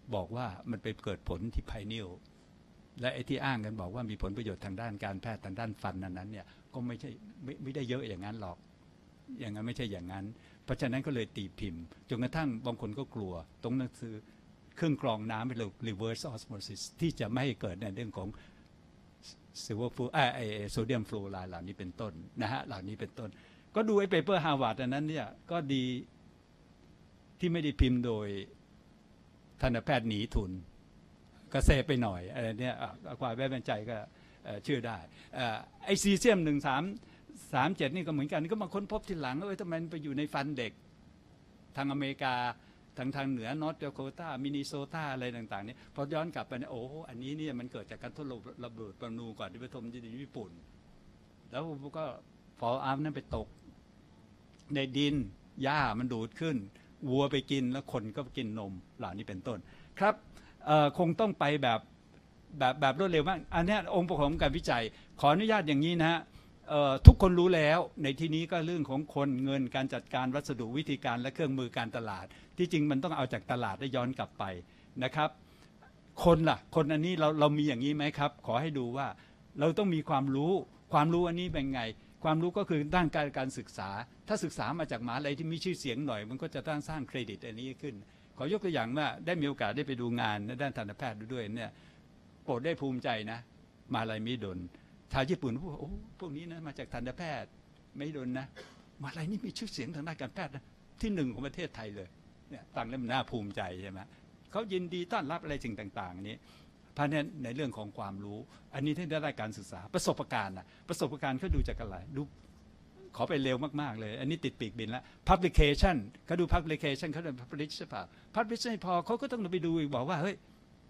บอกว่ามันไปเกิดผลที่ไพนิลและไอ้ที่อ้างกันบอกว่ามีผลประโยชน์ทางด้านการแพทย์ทางด้านฟันนั้นเนี่ยก็ไม่ใช่ไม่ไม่ได้เยอะอย่างนั้นหรอกอย่างนั้นไม่ใช่อย่างนั้นเพราะฉะนั้นก็เลยตีพิมพ์จนกระทั่งบางคนก็กลัวตรงหนังสือเครื่องกรองน้ำเป็น reverse osmosis ที่จะไม่ให้เกิดในเรื่องของซิลเวอร์ฟลูไอโซเดียมฟลูอไรด์เหล่านี้เป็นต้นนะฮะเหล่านี้เป็นต้นก็ดูไอ้เปเปอร์ฮาร์วาร์ดอันนั้นเนี่ยก็ดีที่ไม่ได้พิมพ์โดยทันตแพทย์หนีทุนก็เซฟไปหน่อยอะไรเนี่ยความไว้วางใจก็เชื่อได้ไอซีเซียมหนึ่งสามสามเจ็ดนี่ก็เหมือนกันก็มาค้นพบทีหลังว่าทำไมมันไปอยู่ในฟันเด็กทางอเมริกาทางทางเหนือนอร์ทดาโคตามินนิโซตาอะไรต่างๆนี่พอย้อนกลับไปเนี่ยโอ้อันนี้เนี่ยมันเกิดจากการทดลองระเบิดปรมาณูก่อนที่ไปทมที่ญี่ปุ่นแล้วก็ฟอลอาร์มนั้นไปตกในดินหญ้ามันดูดขึ้นวัวไปกินแล้วคนก็กินนมเหล่านี้เป็นต้นครับคงต้องไปแบบแบบแบบรวดเร็วมากอันนี้องค์ประกอบของการวิจัยขออนุญาตอย่างนี้นะฮะทุกคนรู้แล้วในที่นี้ก็เรื่องของคนเงินการจัดการวัสดุวิธีการและเครื่องมือการตลาดที่จริงมันต้องเอาจากตลาดได้ย้อนกลับไปนะครับคนล่ะคนอันนี้เราเรามีอย่างนี้ไหมครับขอให้ดูว่าเราต้องมีความรู้ความรู้อันนี้เป็นไงความรู้ก็คือด้านการการศึกษาถ้าศึกษามาจากมหาลัยที่มีชื่อเสียงหน่อยมันก็จะตั้งสร้างเครดิตอันนี้ขึ้นขอยกตัวอย่างว่าได้มีโอกาสได้ไปดูงานด้านทันตแพทย์ด้วยเนี่ยโปรดได้ภูมิใจนะมหาลัยมิดลชาวญี่ปุ่นพวกโอ้พวกนี้นะมาจากทันตแพทย์ไม่ดนนะมหาลัยนี้มีชื่อเสียงทางด้านการแพทย์นะที่หนึ่งของประเทศไทยเลยเนี่ยตั้งแล้วมันน่าภูมิใจใช่ไหมเขายินดีต้อนรับอะไรสิ่งต่างๆนี้เพราะนั้นในเรื่องของความรู้อันนี้ที่ได้การศึกษาประสบการณ์นะประสบการณ์เขาดูจากอะไรดูขอไปเร็วมากๆเลยอันนี้ติดปีกบินแล้ว publication เขาดู publication เขาดู publish ใช่ป่ะ publish ไม่พอเขาก็ต้องไปดูอีกบอกว่าเฮ้ย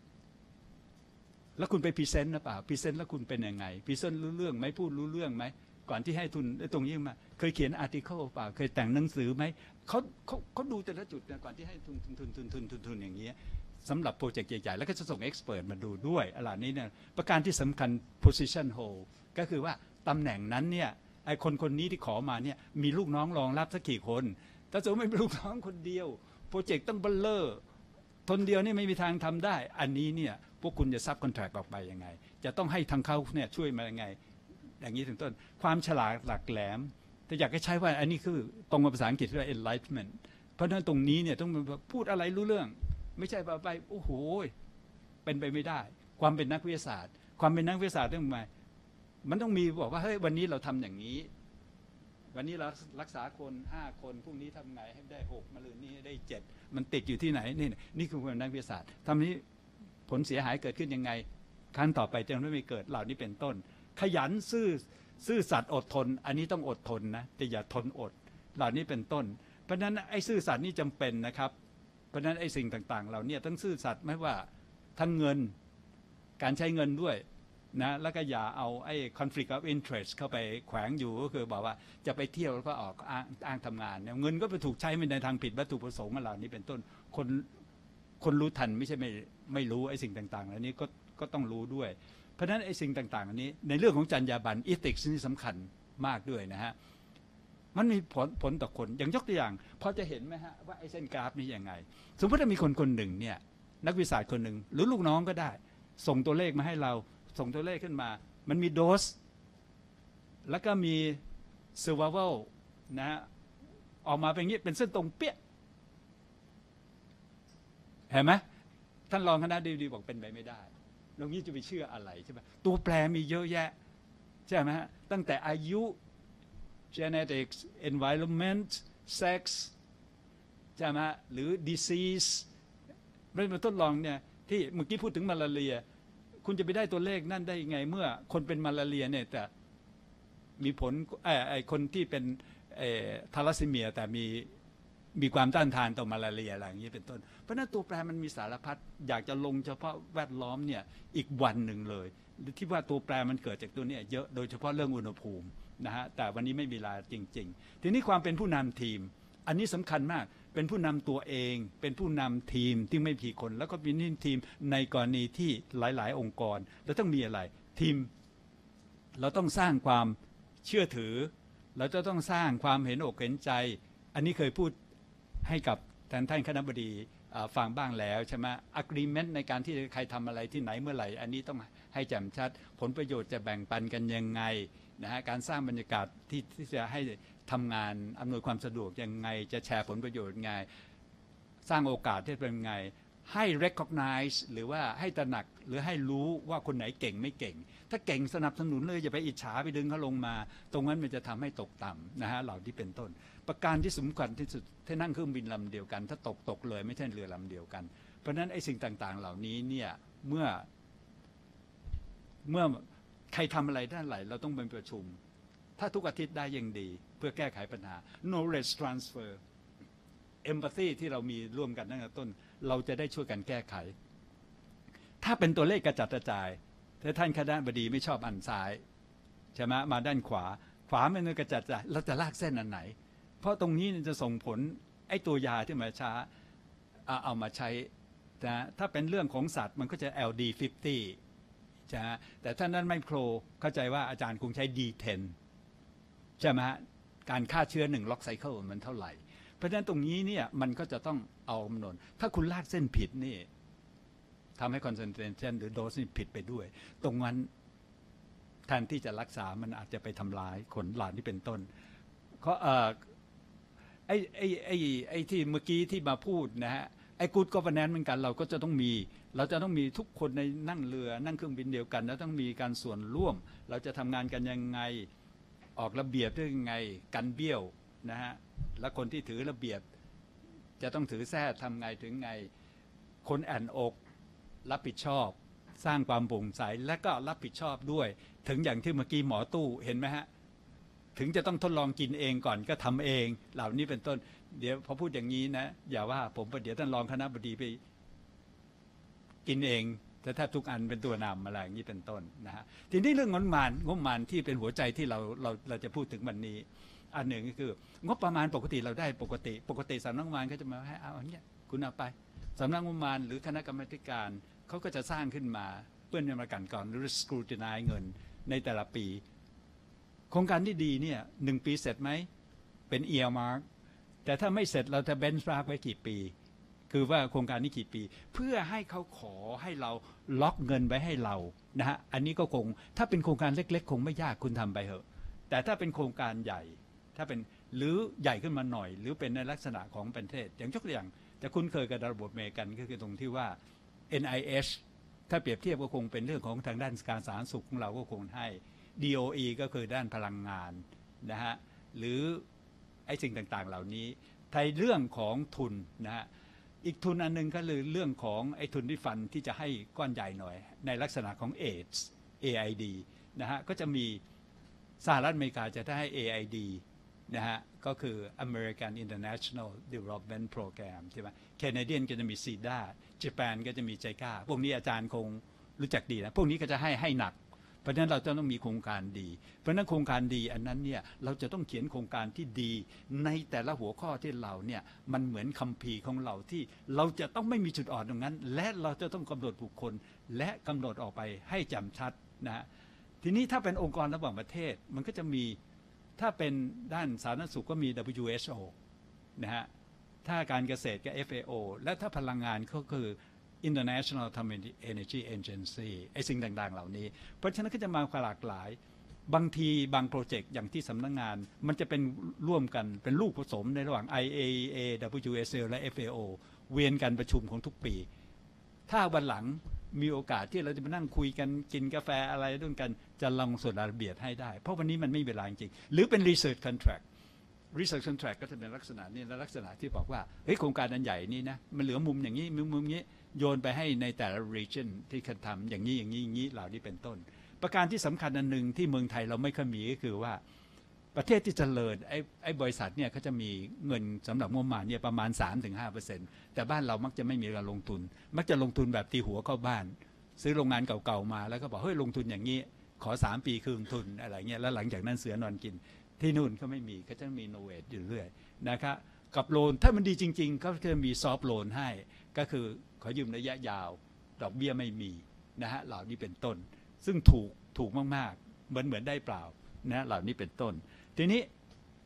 แล้วคุณไปพรีเซนต์หรือเปล่าพรีเซนต์แล้วคุณเป็นยังไงพรีเซนต์รู้เรื่องไหมพูดรู้เรื่องไหมก่อนที่ให้ทุนตรงนี้มาเคยเขียนอาร์ติเคิลเปล่าเคยแต่งหนังสือไหมเขาเขาเขาดูแต่ละจุดก่อนที่ให้ทุนทุนทุนทุนทุนทุนทุนอย่างเงี้ยสำหรับโปรเจกต์ใหญ่ๆแล้วก็จะส่งเอ็กซ์เพรสมาดูด้วยอะไรนี้เนี่ยประการที่สำคัญ position hold ก็คือว่าตำแหน่งนั้นเนี่ยไอ้คนคนนี้ที่ขอมาเนี่ยมีลูกน้องรองรับสักกี่คนถ้าสมมติไม่มีลูกน้องคนเดียวโปรเจกต์ต้องเบลเลอร์คนเดียวนี่ไม่มีทางทำได้อันนี้เนี่ยพวกคุณจะซับคอนแทรคออกไปยังไงจะต้องให้ทางเขาเนี่ยช่วยมายังไงอย่างนี้ถึงต้นความฉลาดหลักแหลมแต่อยากให้ใช้ว่าอันนี้คือตรงกับภาษาอังกฤษเรียกว่า enlightenment เพราะฉะนั้นตรงนี้เนี่ยต้องพูดอะไรรู้เรื่องไม่ใช่ไปโอ้โหเป็นไปไม่ได้ความเป็นนักวิทยาศาสตร์ความเป็นนักวิทยาศาสตร์ต้องมามันต้องมีบอกว่าเฮ้ยวันนี้เราทำอย่างนี้วันนี้เรารักษาคนห้าคนพรุ่งนี้ทำไงให้ได้หกมะรืนนี้ได้เจ็ดมันติดอยู่ที่ไหนนี่นี่คือความเป็นนักวิทยาศาสตร์ทำนี้ผลเสียหายเกิดขึ้นยังไงขั้นต่อไปจะไม่เกิดเหล่านี้เป็นต้นขยันซื่อซื่อสัตย์อดทนอันนี้ต้องอดทนนะแต่อย่าทนอดเหล่านี้เป็นต้นเพราะฉะนั้นไอ้ซื่อสัตย์นี่จำเป็นนะครับเพราะฉะนั้นไอ้สิ่งต่างๆเหล่านี้ต้องซื่อสัตย์ไม่ว่าทั้งเงินการใช้เงินด้วยนะแล้วก็อย่าเอาไอ้ conflict of interest เข้าไปแขวงอยู่ก็คือบอกว่าจะไปเที่ยวแล้วก็ออกอ้างอ้างทำงานเนี่ยเงินก็ไปถูกใช้ในทางผิดวัตถุประสงค์เหล่านี้เป็นต้นคนคนรู้ทันไม่ใช่ไม่ไม่รู้ไอ้สิ่งต่างๆเหล่านี้ก็ก็ต้องรู้ด้วยเพราะฉะนั้นไอ้สิ่งต่างๆอันนี้ในเรื่องของจรรยาบรรณ ethics นี่สำคัญมากด้วยนะฮะมันมีผลผลต่อคนอย่างยกตัวอย่างพอจะเห็นไหมฮะว่าไอ้เส้นกราฟนี่ยังไงสมมติถ้ามีคนคนหนึ่งเนี่ยนักวิทยาศาสตร์คนหนึ่งหรือลูกน้องก็ได้ส่งตัวเลขมาให้เราส่งตัวเลขขึ้นมามันมีโดสแล้วก็มี survival นะฮะออกมาเป็นอย่างนี้เป็นเส้นตรงเปี้ยเห็นไหมท่านรองคณะดีๆบอกเป็นไปไม่ได้ตรงนี้จะไปเชื่ออะไรใช่ไหมตัวแปรมีเยอะแยะใช่ไหมฮะตั้งแต่อายุ genetics environment sex ใช่ไหมฮะหรือ disease ไม่มาทดลองเนี่ยที่เมื่อกี้พูดถึงมาลาเรียคุณจะไปได้ตัวเลขนั่นได้ยังไงเมื่อคนเป็นมาลาเรียเนี่ยแต่มีผลไอ้คนที่เป็นทาลัสซีเมียแต่มีมีความต้านทานต่อมาลาเรียอะไรอย่างนี้เป็นต้นเพราะนั้นตัวแปรมันมีสารพัดอยากจะลงเฉพาะแวดล้อมเนี่ยอีกวันหนึ่งเลยที่ว่าตัวแปรมันเกิดจากตัวนี้เยอะโดยเฉพาะเรื่องอุณหภูมินะฮะแต่วันนี้ไม่มีเวลาจริงๆทีนี้ความเป็นผู้นำทีมอันนี้สำคัญมากเป็นผู้นำตัวเองเป็นผู้นำทีมที่ไม่ผีคนแล้วก็เป็นทีมในกรณีที่หลายๆองค์กรแล้วต้องมีอะไรทีมเราต้องสร้างความเชื่อถือเราจะต้องสร้างความเห็นอกเห็นใจอันนี้เคยพูดให้กับท่านท่านคณบดีฟังบ้างแล้วใช่ไหม agreement ในการที่ใครทำอะไรที่ไหนเมื่อไหร่อันนี้ต้องให้แจ่มชัดผลประโยชน์จะแบ่งปันกันยังไงนะฮะการสร้างบรรยากาศที่ที่จะให้ทำงานอำนวยความสะดวกยังไงจะแชร์ผลประโยชน์ไงสร้างโอกาสที่เป็นไงให้ recognize หรือว่าให้ตระหนักหรือให้รู้ว่าคนไหนเก่งไม่เก่งถ้าเก่งสนับสนุนเลยอย่าไปอิจฉาไปดึงเขาลงมาตรงนั้นมันจะทำให้ตกต่ำนะฮะเหล่าที่เป็นต้นประการที่สำคัญที่สุดถ้านั่งเครื่องบินลำเดียวกันถ้าตกตกเลยไม่ใช่เรือลำเดียวกันเพราะฉะนั้นไอ้สิ่งต่างๆเหล่านี้เนี่ยเมื่อเมื่อใครทำอะไรด้านไหนเราต้องไปประชุมถ้าทุกอาทิตย์ได้ยังดีเพื่อแก้ไขปัญหา knowledge transfer empathy ที่เรามีร่วมกันตั้งแต่ต้นเราจะได้ช่วยกันแก้ไขถ้าเป็นตัวเลขกระจัดกระจายถ้าท่านคณะบดีไม่ชอบอันซ้ายใช่ไหมมาด้านขวาขวามันกระจัดกระจายเราจะลากเส้นอันไหนเพราะตรงนี้จะส่งผลไอ้ตัวยาที่มาช้าเอามาใช้นะถ้าเป็นเรื่องของสัตว์มันก็จะ แอล ดี ห้าสิบ ใช่ไหมแต่ถ้านั้นไมโครเข้าใจว่าอาจารย์คงใช้ ดี เท็น ใช่ไหมการฆ่าเชื้อหนึ่งล็อกไซเคิลมันเท่าไหร่เพราะฉะนั้นตรงนี้เนี่ยมันก็จะต้องเอากำหนดถ้าคุณลากเส้นผิดนี่ทำให้ concentration หรือโดสนี่ผิดไปด้วยตรงนั้นแทนที่จะรักษามันอาจจะไปทำลายคนหลานที่เป็นต้นเพราะไอ้ไอ้ไอ้ไอ้ที่เมื่อกี้ที่มาพูดนะฮะไอ้ good governance เหมือนกันเราก็จะต้องมีเราจะต้องมีทุกคนในนั่งเรือนั่งเครื่องบินเดียวกันแล้วต้องมีการส่วนร่วมเราจะทำงานกันยังไงออกระเบียบได้ยังไงกันเบี้ยวนะฮะและคนที่ถือระเบียบจะต้องถือแท้ทำไงถึงไงคนแอนอกรับผิดชอบสร้างความโปร่งใสและก็รับผิดชอบด้วยถึงอย่างที่เมื่อกี้หมอตู้เห็นไหมฮะถึงจะต้องทดลองกินเองก่อนก็ทำเองเหล่านี้เป็นต้นเดี๋ยวพอพูดอย่างนี้นะอย่าว่าผมเดี๋ยวท่านรองคณบดีไปกินเองแต่แทบทุกอันเป็นตัวนำอะไรอย่างนี้เป็นต้นนะฮะทีนี้เรื่องงบประมาณงบประมาณที่เป็นหัวใจที่เราเราเราจะพูดถึงวันนี้อันหนึ่งก็คืองบประมาณปกติเราได้ปกติปกติสำนักงบประมาณก็จะมาให้เอาอย่างเงี้ยคุณเอาไปสำนักงบประมาณหรือคณะกรรมการเขาก็จะสร้างขึ้นมาเพื่อจะมากันก่อนหรือ scrutinize เงินในแต่ละปีโครงการที่ดีเนี่ยหนึ่งปีเสร็จไหมเป็น earmark แต่ถ้าไม่เสร็จเราจะ benchmark ไว้กี่ปีคือว่าโครงการนี้กี่ปีเพื่อให้เขาขอให้เราล็อกเงินไว้ให้เรานะฮะอันนี้ก็คงถ้าเป็นโครงการเล็กๆคงไม่ยากคุณทำไปเถอะแต่ถ้าเป็นโครงการใหญ่ถ้าเป็นหรือใหญ่ขึ้นมาหน่อยหรือเป็นในลักษณะของประเทศอย่างยกตัวอย่างจะคุ้นเคยกับระบบอเมริกันก็คือตรงที่ว่า เอ็น ไอ เอช ถ้าเปรียบเทียบก็คงเป็นเรื่องของทางด้านการสาธารณสุขของเราก็คงให้ ดี โอ อี ก็คือด้านพลังงานนะฮะหรือไอ้สิ่งต่างๆเหล่านี้ในเรื่องของทุนนะฮะอีกทุนอันนึงก็คือเรื่องของไอ้ทุนที่ฟันที่จะให้ก้อนใหญ่หน่อยในลักษณะของ เอ ไอ ดี เอส เอ ไอ ดี นะฮะก็จะมีสหรัฐอเมริกาจะได้ เอ ไอ ดี นะฮะก็คือ American International Development Program ใช่ไหม Canadian ก็จะมี ซี ดี เอ ญี่ปุ่นก็จะมี ไจ กา พวกนี้อาจารย์คงรู้จักดีนะพวกนี้ก็จะให้ให้หนักเพราะฉะนั้นเราจะต้องมีโครงการดีเพราะฉะนั้นโครงการดีอันนั้นเนี่ยเราจะต้องเขียนโครงการที่ดีในแต่ละหัวข้อที่เราเนี่ยมันเหมือนคัมภีร์ของเราที่เราจะต้องไม่มีจุดอ่อนตรงนั้นและเราจะต้องกำหนดบุคคลและกำหนดออกไปให้แจ่มชัดนะฮะทีนี้ถ้าเป็นองค์กรระหว่างประเทศมันก็จะมีถ้าเป็นด้านสาธารณสุขก็มี ดับเบิลยู เอช โอ นะฮะถ้าการเกษตรก็ เอฟ เอ โอ และถ้าพลังงานก็คือ International Atomic Energy Agency ไอ้สิ่งต่างๆเหล่านี้เพราะฉะนั้นก็จะมาหลากหลายบางทีบางโปรเจกต์อย่างที่สำนักงานมันจะเป็นร่วมกันเป็นลูกผสมในระหว่าง ไอ เอ อี เอ ดับเบิลยู เอส แอล และ เอฟ เอ โอ เวียนกันประชุมของทุกปีถ้าวันหลังมีโอกาสที่เราจะมานั่งคุยกันกินกาแฟอะไรด้วยกันจะลองส่วนรายละเอียดให้ได้เพราะวันนี้มันไม่มีเวลาจริงหรือเป็น research contract research contract ก็จะเป็นลักษณะนี้และลักษณะที่บอกว่าเฮ้ยโครงการอันใหญ่นี้นะมันเหลือมุมอย่างนี้มุมมุมนี้โยนไปให้ในแต่ละ region ที่คันทำอย่างนี้อย่างนี้อย่างนี้เหล่านี้เป็นต้นประการที่สำคัญอันหนึ่งที่เมืองไทยเราไม่ค่อยมีก็คือว่าประเทศที่เจริญไอ้ไอ้บริษัทเนี่ยเขาจะมีเงินสำหรับงบประมาณเนี่ยประมาณ สามถึงห้าเปอร์เซ็นต์ แต่บ้านเรามักจะไม่มีการลงทุนมักจะลงทุนแบบตีหัวเข้าบ้านซื้อโรงงานเก่าๆมาแล้วก็บอกเฮ้ยลงทุนอย่างนี้ขอสามปีคืนทุนอะไรเงี้ยแล้วหลังจากนั้นเสือนอนกินที่นู่นก็ไม่มีก็จะมีโนเวทอยู่เรื่อยนะครับกับโลนถ้ามันดีจริงๆก็จะมีซอฟท์โลนให้ก็คือขอยืมระยะยาวดอกเบี้ยไม่มีนะฮะเหล่านี้เป็นต้นซึ่งถูกถูกมากๆเหมือนเหมือนได้เปล่านะเหล่านี้เป็นต้นทีนี้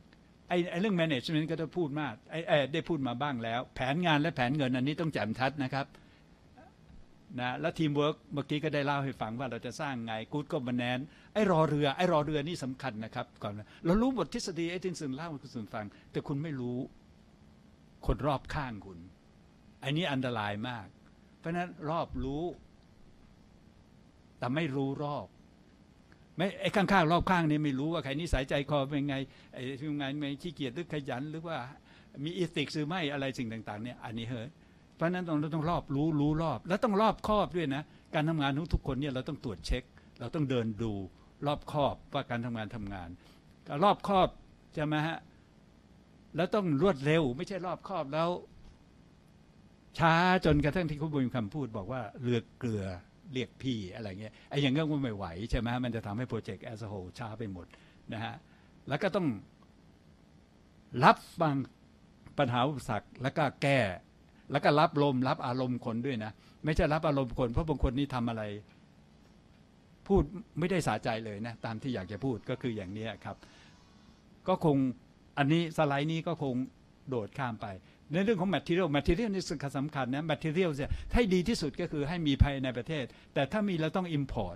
ไอ้ไอ้เรื่อง management ก็ต้องพูดมากไอ้ไอ้ได้พูดมาบ้างแล้วแผนงานและแผนเงินอันนี้ต้องแจ่มชัดนะครับนะแล้วทีมเวิร์กเมื่อกี้ก็ได้เล่าให้ฟังว่าเราจะสร้างไงกู๊ดก็มาแนนไอ้รอเรือไอ้รอเรือนี่สำคัญนะครับก่อนเรารู้บททฤษฎีไอ้ที่สื่อเล่าให้คุณสื่อฟังแต่คุณไม่รู้คนรอบข้างคุณไอ้นี้อันตรายมากเพราะนั้นรอบรู้แต่ไม่รู้รอบไม่ไอ้ข้างๆรอบข้างนี่ไม่รู้ว่าใครนิสัยใจคอเป็นไงไอ้ทำงานไม่ขี้เกียจหรือขยันหรือว่ามีอีติกหรือไม่อะไรสิ่งต่างๆเนี่ยอันนี้เฮ้ยเพราะนั้นเราต้องรอบรู้รู้รอบแล้วต้องรอบคอบด้วยนะการทำงานของทุกคนเนี่ยเราต้องตรวจเช็คเราต้องเดินดูรอบคอบว่าการทำงานทำงานรอบคอบใช่ไหมฮะแล้วต้องรวดเร็วไม่ใช่รอบคอบแล้วช้าจนกระทั่งที่คุณบุญคำพูดบอกว่าเรือเกลือเรียกพี่อะไรเงี้ยไอ้อย่างเงี้ยมันไม่ไหวใช่ไหมมันจะทำให้โปรเจกต์ as a whole ช้าไปหมดนะฮะแล้วก็ต้องรับฟังปัญหาอุปสรรคแล้วก็แก้แล้วก็รับลมรับอารมณ์คนด้วยนะไม่ใช่รับอารมณ์คนเพราะบางคนนี่ทำอะไรพูดไม่ได้สะใจเลยนะตามที่อยากจะพูดก็คืออย่างนี้ครับก็คงอันนี้สไลด์นี้ก็คงโดดข้ามไปในเรื่องของ material material นี่สำคัญนะ material เนี่ยให้ดีที่สุดก็คือให้มีภายในประเทศแต่ถ้ามีเราต้อง import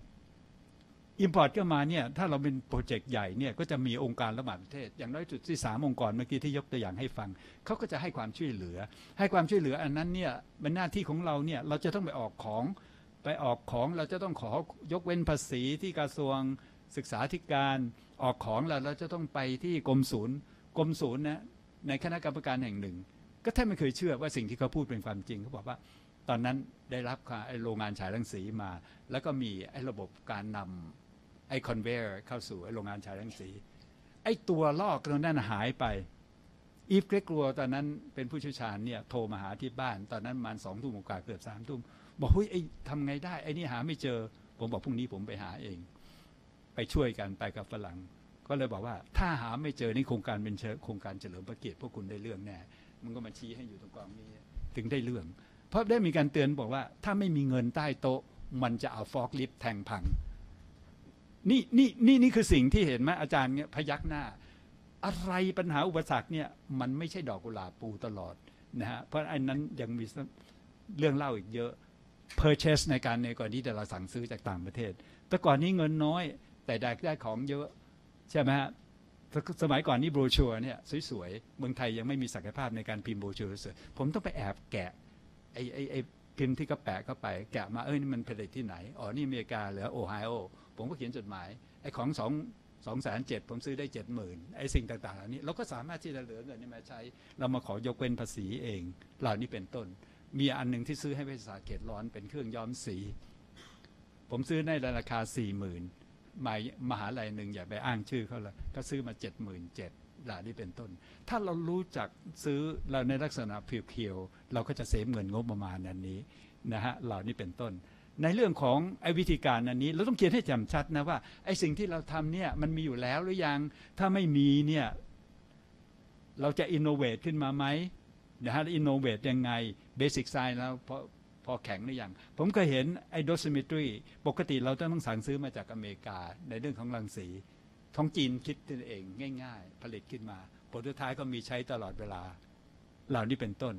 import ก็มาเนี่ยถ้าเราเป็นโปรเจกต์ใหญ่เนี่ยก็จะมีองค์การระหว่างประเทศอย่างน้อยจุดที่สามองค์กรเมื่อกี้ที่ยกตัวอย่างให้ฟังเขาก็จะให้ความช่วยเหลือให้ความช่วยเหลืออันนั้นเนี่ยเป็นหน้าที่ของเราเนี่ยเราจะต้องไปออกของไปออกของเราจะต้องขอยกเว้นภาษีที่กระทรวงศึกษาธิการออกของแล้วเราจะต้องไปที่กรมศูนย์กรมศูนย์นะในคณะกรรมการแห่งหนึ่งก็แทบไม่เคยเชื่อว่าสิ่งที่เขาพูดเป็นความจริงเขาบอกว่าตอนนั้นได้รับไอ้โรงงานฉายรังสีมาแล้วก็มีไอ้ระบบการนำไอ้คอนเวอร์เข้าสู่ไอ้โรงงานฉายรังสีไอ้ตัวลอกตรงนั้นหายไปอีฟเกรกลัวตอนนั้นเป็นผู้เชี่ยวชาญเนี่ยโทรมาหาที่บ้านตอนนั้นประมาณสองทุ่มกว่าเกือบสามทุ่มบอกเฮ้ยไอ้ทำไงได้ไอ้นี่หาไม่เจอผมบอกพรุ่งนี้ผมไปหาเองไปช่วยกันไปกับฝรั่งก็เลยบอกว่าถ้าหาไม่เจอนี่โครงการเป็นโครงการเฉลิมพระเกียรติพวกคุณได้เรื่องแน่มันก็มาชี้ให้อยู่ตรงกองนี้ถึงได้เรื่องเพราะได้มีการเตือนบอกว่าถ้าไม่มีเงินใต้โต๊ะมันจะเอาฟอกลิฟต์แทงพังนี่นี่นี่นี่คือสิ่งที่เห็นไหมอาจารย์เนี่ยพยักหน้าอะไรปัญหาอุปสรรคเนี่ยมันไม่ใช่ดอกกุหลาบปูตลอดนะฮะเพราะอันนั้นยังมีเรื่องเล่าอีกเยอะ purchase ในการในก่อนที่เราสั่งซื้อจากต่างประเทศแต่ก่อนนี้เงินน้อยแต่ได้ได้ของเยอะใช่ไหมฮะสมัยก่อนนี่โบรชัวร์เนี่ยสวยๆเมืองไทยยังไม่มีศักยภาพในการพิมพ์โบรชัวร์สวยผมต้องไปแอบแกะไอ้ไอ้ไอ้พิมพ์ที่เขาแปะเข้าไปแกะมาเอ้ยนี่มันผลิตที่ไหนอ๋อนี่อเมริกาหรือโอไฮโอผมก็เขียนจดหมายไอ้ของสองสองแสนเจ็ดผมซื้อได้เจ็ดหมื่นไอ้สิ่งต่างๆเหล่านี้เราก็สามารถที่จะเหลือเงินนี้มาใช้เรามาขอยกเว้นภาษีเองเหล่านี้เป็นต้นมีอันหนึ่งที่ซื้อให้บริษัทเขตร้อนเป็นเครื่องย้อมสีผมซื้อในราคาสี่หมื่นมหาลัยหนึ่งอย่าไปอ้างชื่อเขาเลยก็ซื้อมาเจ็ดหมื่นเจ็ดเหล่านี้เป็นต้นถ้าเรารู้จักซื้อเราในลักษณะเพียวๆเราก็จะเซฟเงินงบประมาณอันนี้นะฮะเหล่านี้เป็นต้นในเรื่องของไอ้วิธีการอันนี้เราต้องเขียนให้แจ่มชัดนะว่าไอ้สิ่งที่เราทำเนี่ยมันมีอยู่แล้วหรือยังถ้าไม่มีเนี่ยเราจะอินโนเวทขึ้นมาไหมนะฮะอินโนเวทยังไงเบสิกไซน์แล้วพอพอแข็งหรือยังผมเคยเห็นไอ้โดซิเมตรีปกติเราต้องสั่งซื้อมาจากอเมริกาในเรื่องของรังสีท้องจีนคิดขึ้นเองง่ายๆผลิตขึ้นมาผลสุดท้ายก็มีใช้ตลอดเวลาเหล่านี้เป็นต้น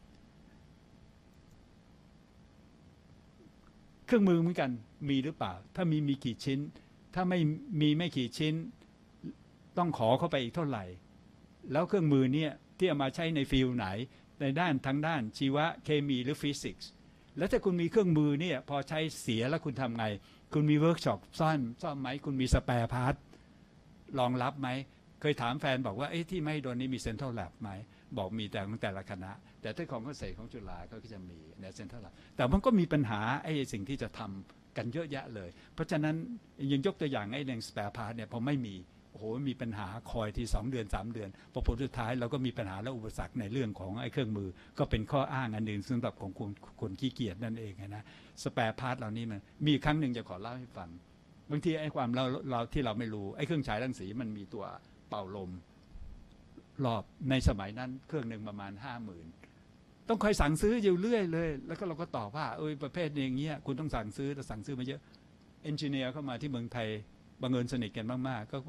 เครื่องมือเหมือนกันมีหรือเปล่าถ้ามีมีกี่ชิ้นถ้าไม่มีไม่กี่ชิ้นต้องขอเข้าไปอีกเท่าไหร่แล้วเครื่องมือเนี่ยที่เอามาใช้ในฟิลไหนในด้านทางด้านชีวเคมีหรือฟิสิกส์แล้วถ้าคุณมีเครื่องมือเนี่ยพอใช้เสียแล้วคุณทำไงคุณมีเวิร์กช็อปซ่อนซ่อมไหมคุณมีสแปร์พาร์ทรองรับไหมเคยถามแฟนบอกว่าเอ้ที่ไม่โดนนี้มีเซ็นทรัลแลบไหมบอกมีแต่ของแต่ละคณะแต่ถ้าของเกษตรของจุฬาก็จะมีในเซ็นทรัลแลบแต่มันก็มีปัญหาไอ้สิ่งที่จะทำกันเยอะแยะเลยเพราะฉะนั้นยังยกตัวอย่างไอ้เรื่องสแปร์พาร์ทเนี่ยพอไม่มีโอ้โหมีปัญหาคอยที่สองเดือนสามเดือนพอผลสุดท้ายเราก็มีปัญหาและอุปสรรคในเรื่องของไอ้เครื่องมือก็เป็นข้ออ้างอันหนึ่งสำหรับของคนคนขี้เกียจนั่นเองนะสแปร์พาร์ทเหล่านี้มันมีครั้งหนึ่งจะขอเล่าให้ฟังบางทีไอ้ความเราเราที่เราไม่รู้ไอ้เครื่องฉายรังสีมันมีตัวเป่าลมรอบในสมัยนั้นเครื่องหนึ่งประมาณห้าหมื่นต้องคอยสั่งซื้ออยู่เรื่อยเลยแล้วก็เราก็ตอบว่าเอ้ยประเภทอย่างเงี้ยคุณต้องสั่งซื้อแต่สั่งซื้อมาเยอะเอนจิเนียร์เข้ามาที่เมืองไทยบังเอิญสนิทกันมากๆก็บอกโ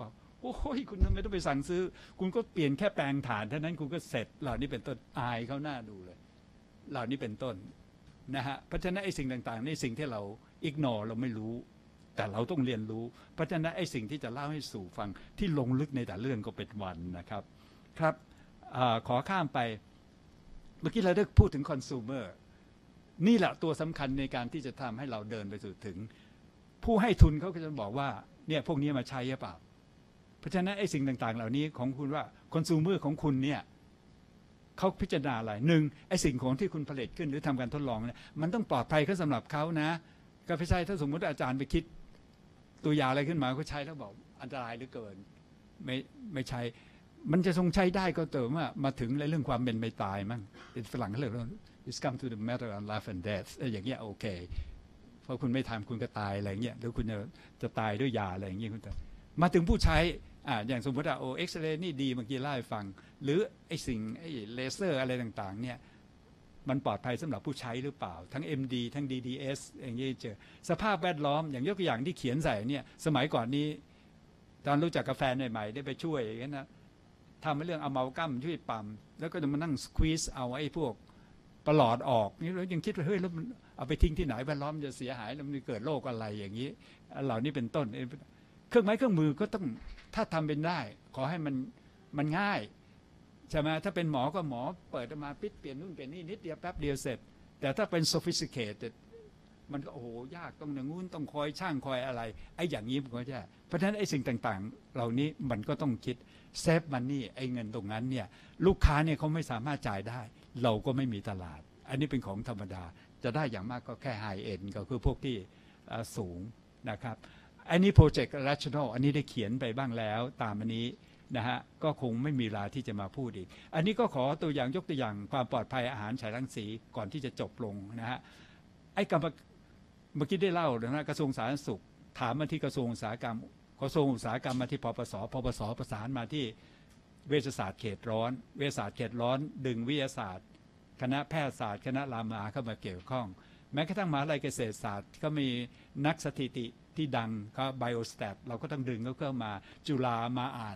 โอ้ยคุณทำไมต้องไปสั่งซื้อคุณก็เปลี่ยนแค่แปลงฐานเท่านั้นคุณก็เสร็จเหล่านี้เป็นต้นอายเขาหน้าดูเลยเหล่านี้เป็นต้นนะฮะเพราะฉะนั้นไอ้สิ่งต่างๆนี่สิ่งที่เราอิกนอเราไม่รู้แต่เราต้องเรียนรู้เพราะฉะนั้นไอ้สิ่งที่จะเล่าให้สู่ฟังที่ลงลึกในแต่เรื่องก็เป็นวันนะครับครับอขอข้ามไปเมื่อกี้เราได้พูดถึงคอน sumer นี่แหละตัวสำคัญในการที่จะทำให้เราเดินไปสู่ถึงผู้ให้ทุนเขาก็จะบอกว่าเนี่ยพวกนี้มาใช้หรือเปล่าเพราะฉะนั้นไอ้สิ่งต่างๆเหล่านี้ของคุณว่าคอน sumer ของคุณเนี่ยเขาพิจารณาอะไรหนึ่งไอ้สิ่งของที่คุณผลิตขึ้นหรือทำการทดลองเนี่ยมันต้องปลอดภัยก็สำหรับเขานะก็ไม่ใช่ถ้าสมมติอาจารย์ไปคิดตัวยาอะไรขึ้นมาก็ใช้แล้วบอกอันตรายเหลือเกินไม่ไม่ใช้มันจะทรงใช้ได้ก็เติมว่ามาถึงเรื่องความเป็นไปตายมั้งเป็นฝรั่งเขาเรียกว่า it's come to the matter of life and death อย่างเงี้ยโอเคเพราะคุณไม่ทำคุณก็ตายอะไรเงี้ยหรือคุณจะจะตายด้วยยาอะไรอย่างเงี้ยคุณแต่มาถึงผู้ใช้อ่าอย่างสมมติว่าโอเอ็กซเรย์นี่ดีเมื่อกี้เล่าให้ฟังหรือไอ้สิ่งไอ้เลเซอร์อะไรต่างๆเนี่ยมันปลอดภัยสำหรับผู้ใช้หรือเปล่าทั้ง เอ็ม ดี ทั้ง ดี ดี เอส อย่างนี้เจอสภาพแวดล้อมอย่างยกตัวอย่างที่เขียนใส่เนี่ยสมัยก่อนนี้ตอนรู้จักกาแฟใหม่ๆได้ไปช่วยอย่างนั้นนะทำให้เรื่องอะมัลกัมช่วยปั๊มแล้วก็จะมานั่งสควีซเอาไอ้พวกประหลอดออกนี่เรายังคิดว่าเฮ้ยแล้วมันเอาไปทิ้งที่ไหนแวดล้อมจะเสียหายแล้วมันเกิดโรคอะไรอย่างนี้เหล่านี้เป็นต้นเครื่องไม้เครื่องมือก็ต้องถ้าทำเป็นได้ขอให้มันมันง่ายใช่ไหมถ้าเป็นหมอก็หมอเปิดมาปิดเปลี่ยนนู่นเปลี่ยนนี่นิดเดียวแป๊บเดียวเสร็จแต่ถ้าเป็น sophisticated มันก็โอ้โหยากต้องอย่างงู้นต้องคอยช่างคอยอะไรไอ้อย่างนี้มันก็จะเพราะฉะนั้นไอ้สิ่งต่างๆเหล่านี้มันก็ต้องคิดเซฟมันนี่ไอ้เงินตรงนั้นเนี่ยลูกค้าเนี่ยเขาไม่สามารถจ่ายได้เราก็ไม่มีตลาดอันนี้เป็นของธรรมดาจะได้อย่างมากก็แค่ high end ก็คือพวกที่สูงนะครับอันนี้ project rational อันนี้ได้เขียนไปบ้างแล้วตามอันนี้นะฮะก็คงไม่มีเวลาที่จะมาพูดอีกอันนี้ก็ขอตัวอย่างยกตัวอย่างความปลอดภัยอาหารฉายรังสีก่อนที่จะจบลงนะฮะไอ้กรรมเมื่อกี้ได้เล่านะกระทรวงสาธารณสุขถามมาที่กระทรวงอุตสาหกรรมกระทรวงอุตสาหกรรมมาที่ปปสปปสประสานมาที่เวชศาสตร์เขตร้อนเวชศาสตร์เขตร้อนดึงวิทยาศาสตร์คณะแพทยศาสตร์คณะรามาเข้ามาเกี่ยวข้องแม้กระทั่งมหาวิทยาลัยเกษตรศาสตร์ก็มีนักสถิติที่ดังก็ไบโอสแตทเราก็ต้องดึงเขาเข้ามาจุฬามาอ่าน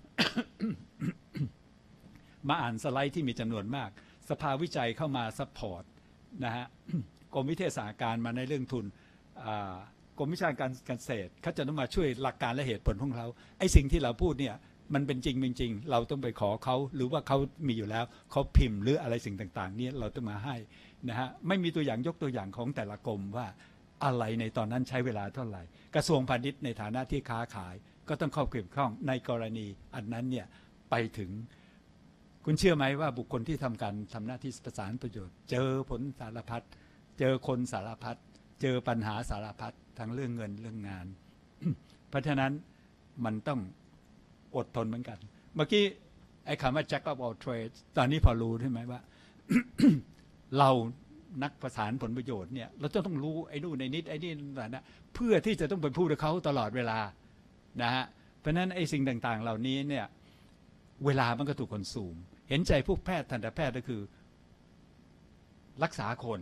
มาอ่านสไลด์ที่มีจำนวนมากสภาวิจัยเข้ามาซัพพอร์ตนะฮะ กรมวิทยาศาสตร์การมาในเรื่องทุนกรมวิชาการเกษตรเขาจะต้องมาช่วยหลักการและเหตุผลของเขาไอ้สิ่งที่เราพูดเนี่ยมันเป็นจริงเป็นจริงเราต้องไปขอเขาหรือว่าเขามีอยู่แล้วเขาพิมพ์หรืออะไรสิ่งต่างๆนี่เราต้องมาให้นะฮะไม่มีตัวอย่างยกตัวอย่างของแต่ละกรมว่าอะไรในตอนนั้นใช้เวลาเท่าไหร่กระทรวงพาณิชย์ในฐานะที่ค้าขายก็ต้องเข้าเกี่ยวข้องในกรณีอันนั้นเนี่ยไปถึงคุณเชื่อไหมว่าบุคคลที่ทำการทำหน้าที่ประสานประโยชน์เจอผลสารพัดเจอคนสารพัดเจอปัญหาสารพัดทั้งเรื่องเงินเรื่องงาน เพราะฉะนั้นมันต้องอดทนเหมือนกันเมื่อกี้ไอ้คำว่า jack of all trades ตอนนี้พอรู้ใช่ไหมว่า เรานักประสานผลประโยชน์เนี่ยเราจะต้องรู้ไอ้นู่นไอ้นิดไอ้นี่นั่นนะเพื่อที่จะต้องไปพูดกับเขาตลอดเวลานะฮะเพราะฉะนั้นไอ้สิ่งต่างๆเหล่านี้เนี่ยเวลามันก็ถูกคอนซูมเห็นใจพวกแพทย์ทันตแพทย์ก็คือรักษาคน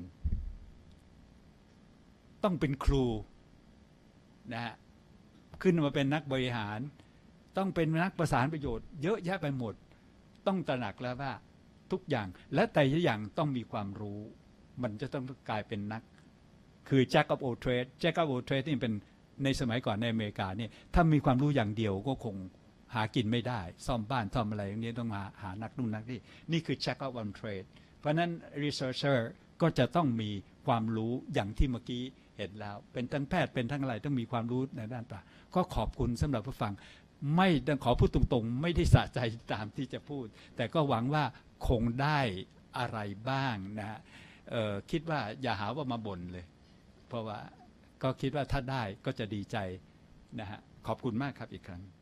ต้องเป็นครูนะฮะขึ้นมาเป็นนักบริหารต้องเป็นนักประสานประโยชน์เยอะแยะไปหมดต้องตระหนักแล้วว่าทุกอย่างและแต่ละอย่างต้องมีความรู้มันจะต้องกลายเป็นนักคือ Jack of all trades Jack of all trades นี่เป็นในสมัยก่อนในอเมริกาเนี่ยถ้ามีความรู้อย่างเดียวก็คงหากินไม่ได้ซ่อมบ้านซ่อมอะไรอย่างนี้ต้องมาหานักนู่นนักนี่นี่คือ Jack of all trades เพราะนั้น researcher ก็จะต้องมีความรู้อย่างที่เมื่อกี้เห็นแล้วเป็นทั้งแพทย์เป็นทั้งอะไรต้องมีความรู้ในด้านต่างก็ขอบคุณสำหรับผู้ฟังไม่ขอพูดตรงๆไม่ได้สะใจตามที่จะพูดแต่ก็หวังว่าคงได้อะไรบ้างนะฮะคิดว่าอย่าหาว่ามาบ่นเลยเพราะว่าก็คิดว่าถ้าได้ก็จะดีใจนะฮะขอบคุณมากครับอีกครั้ง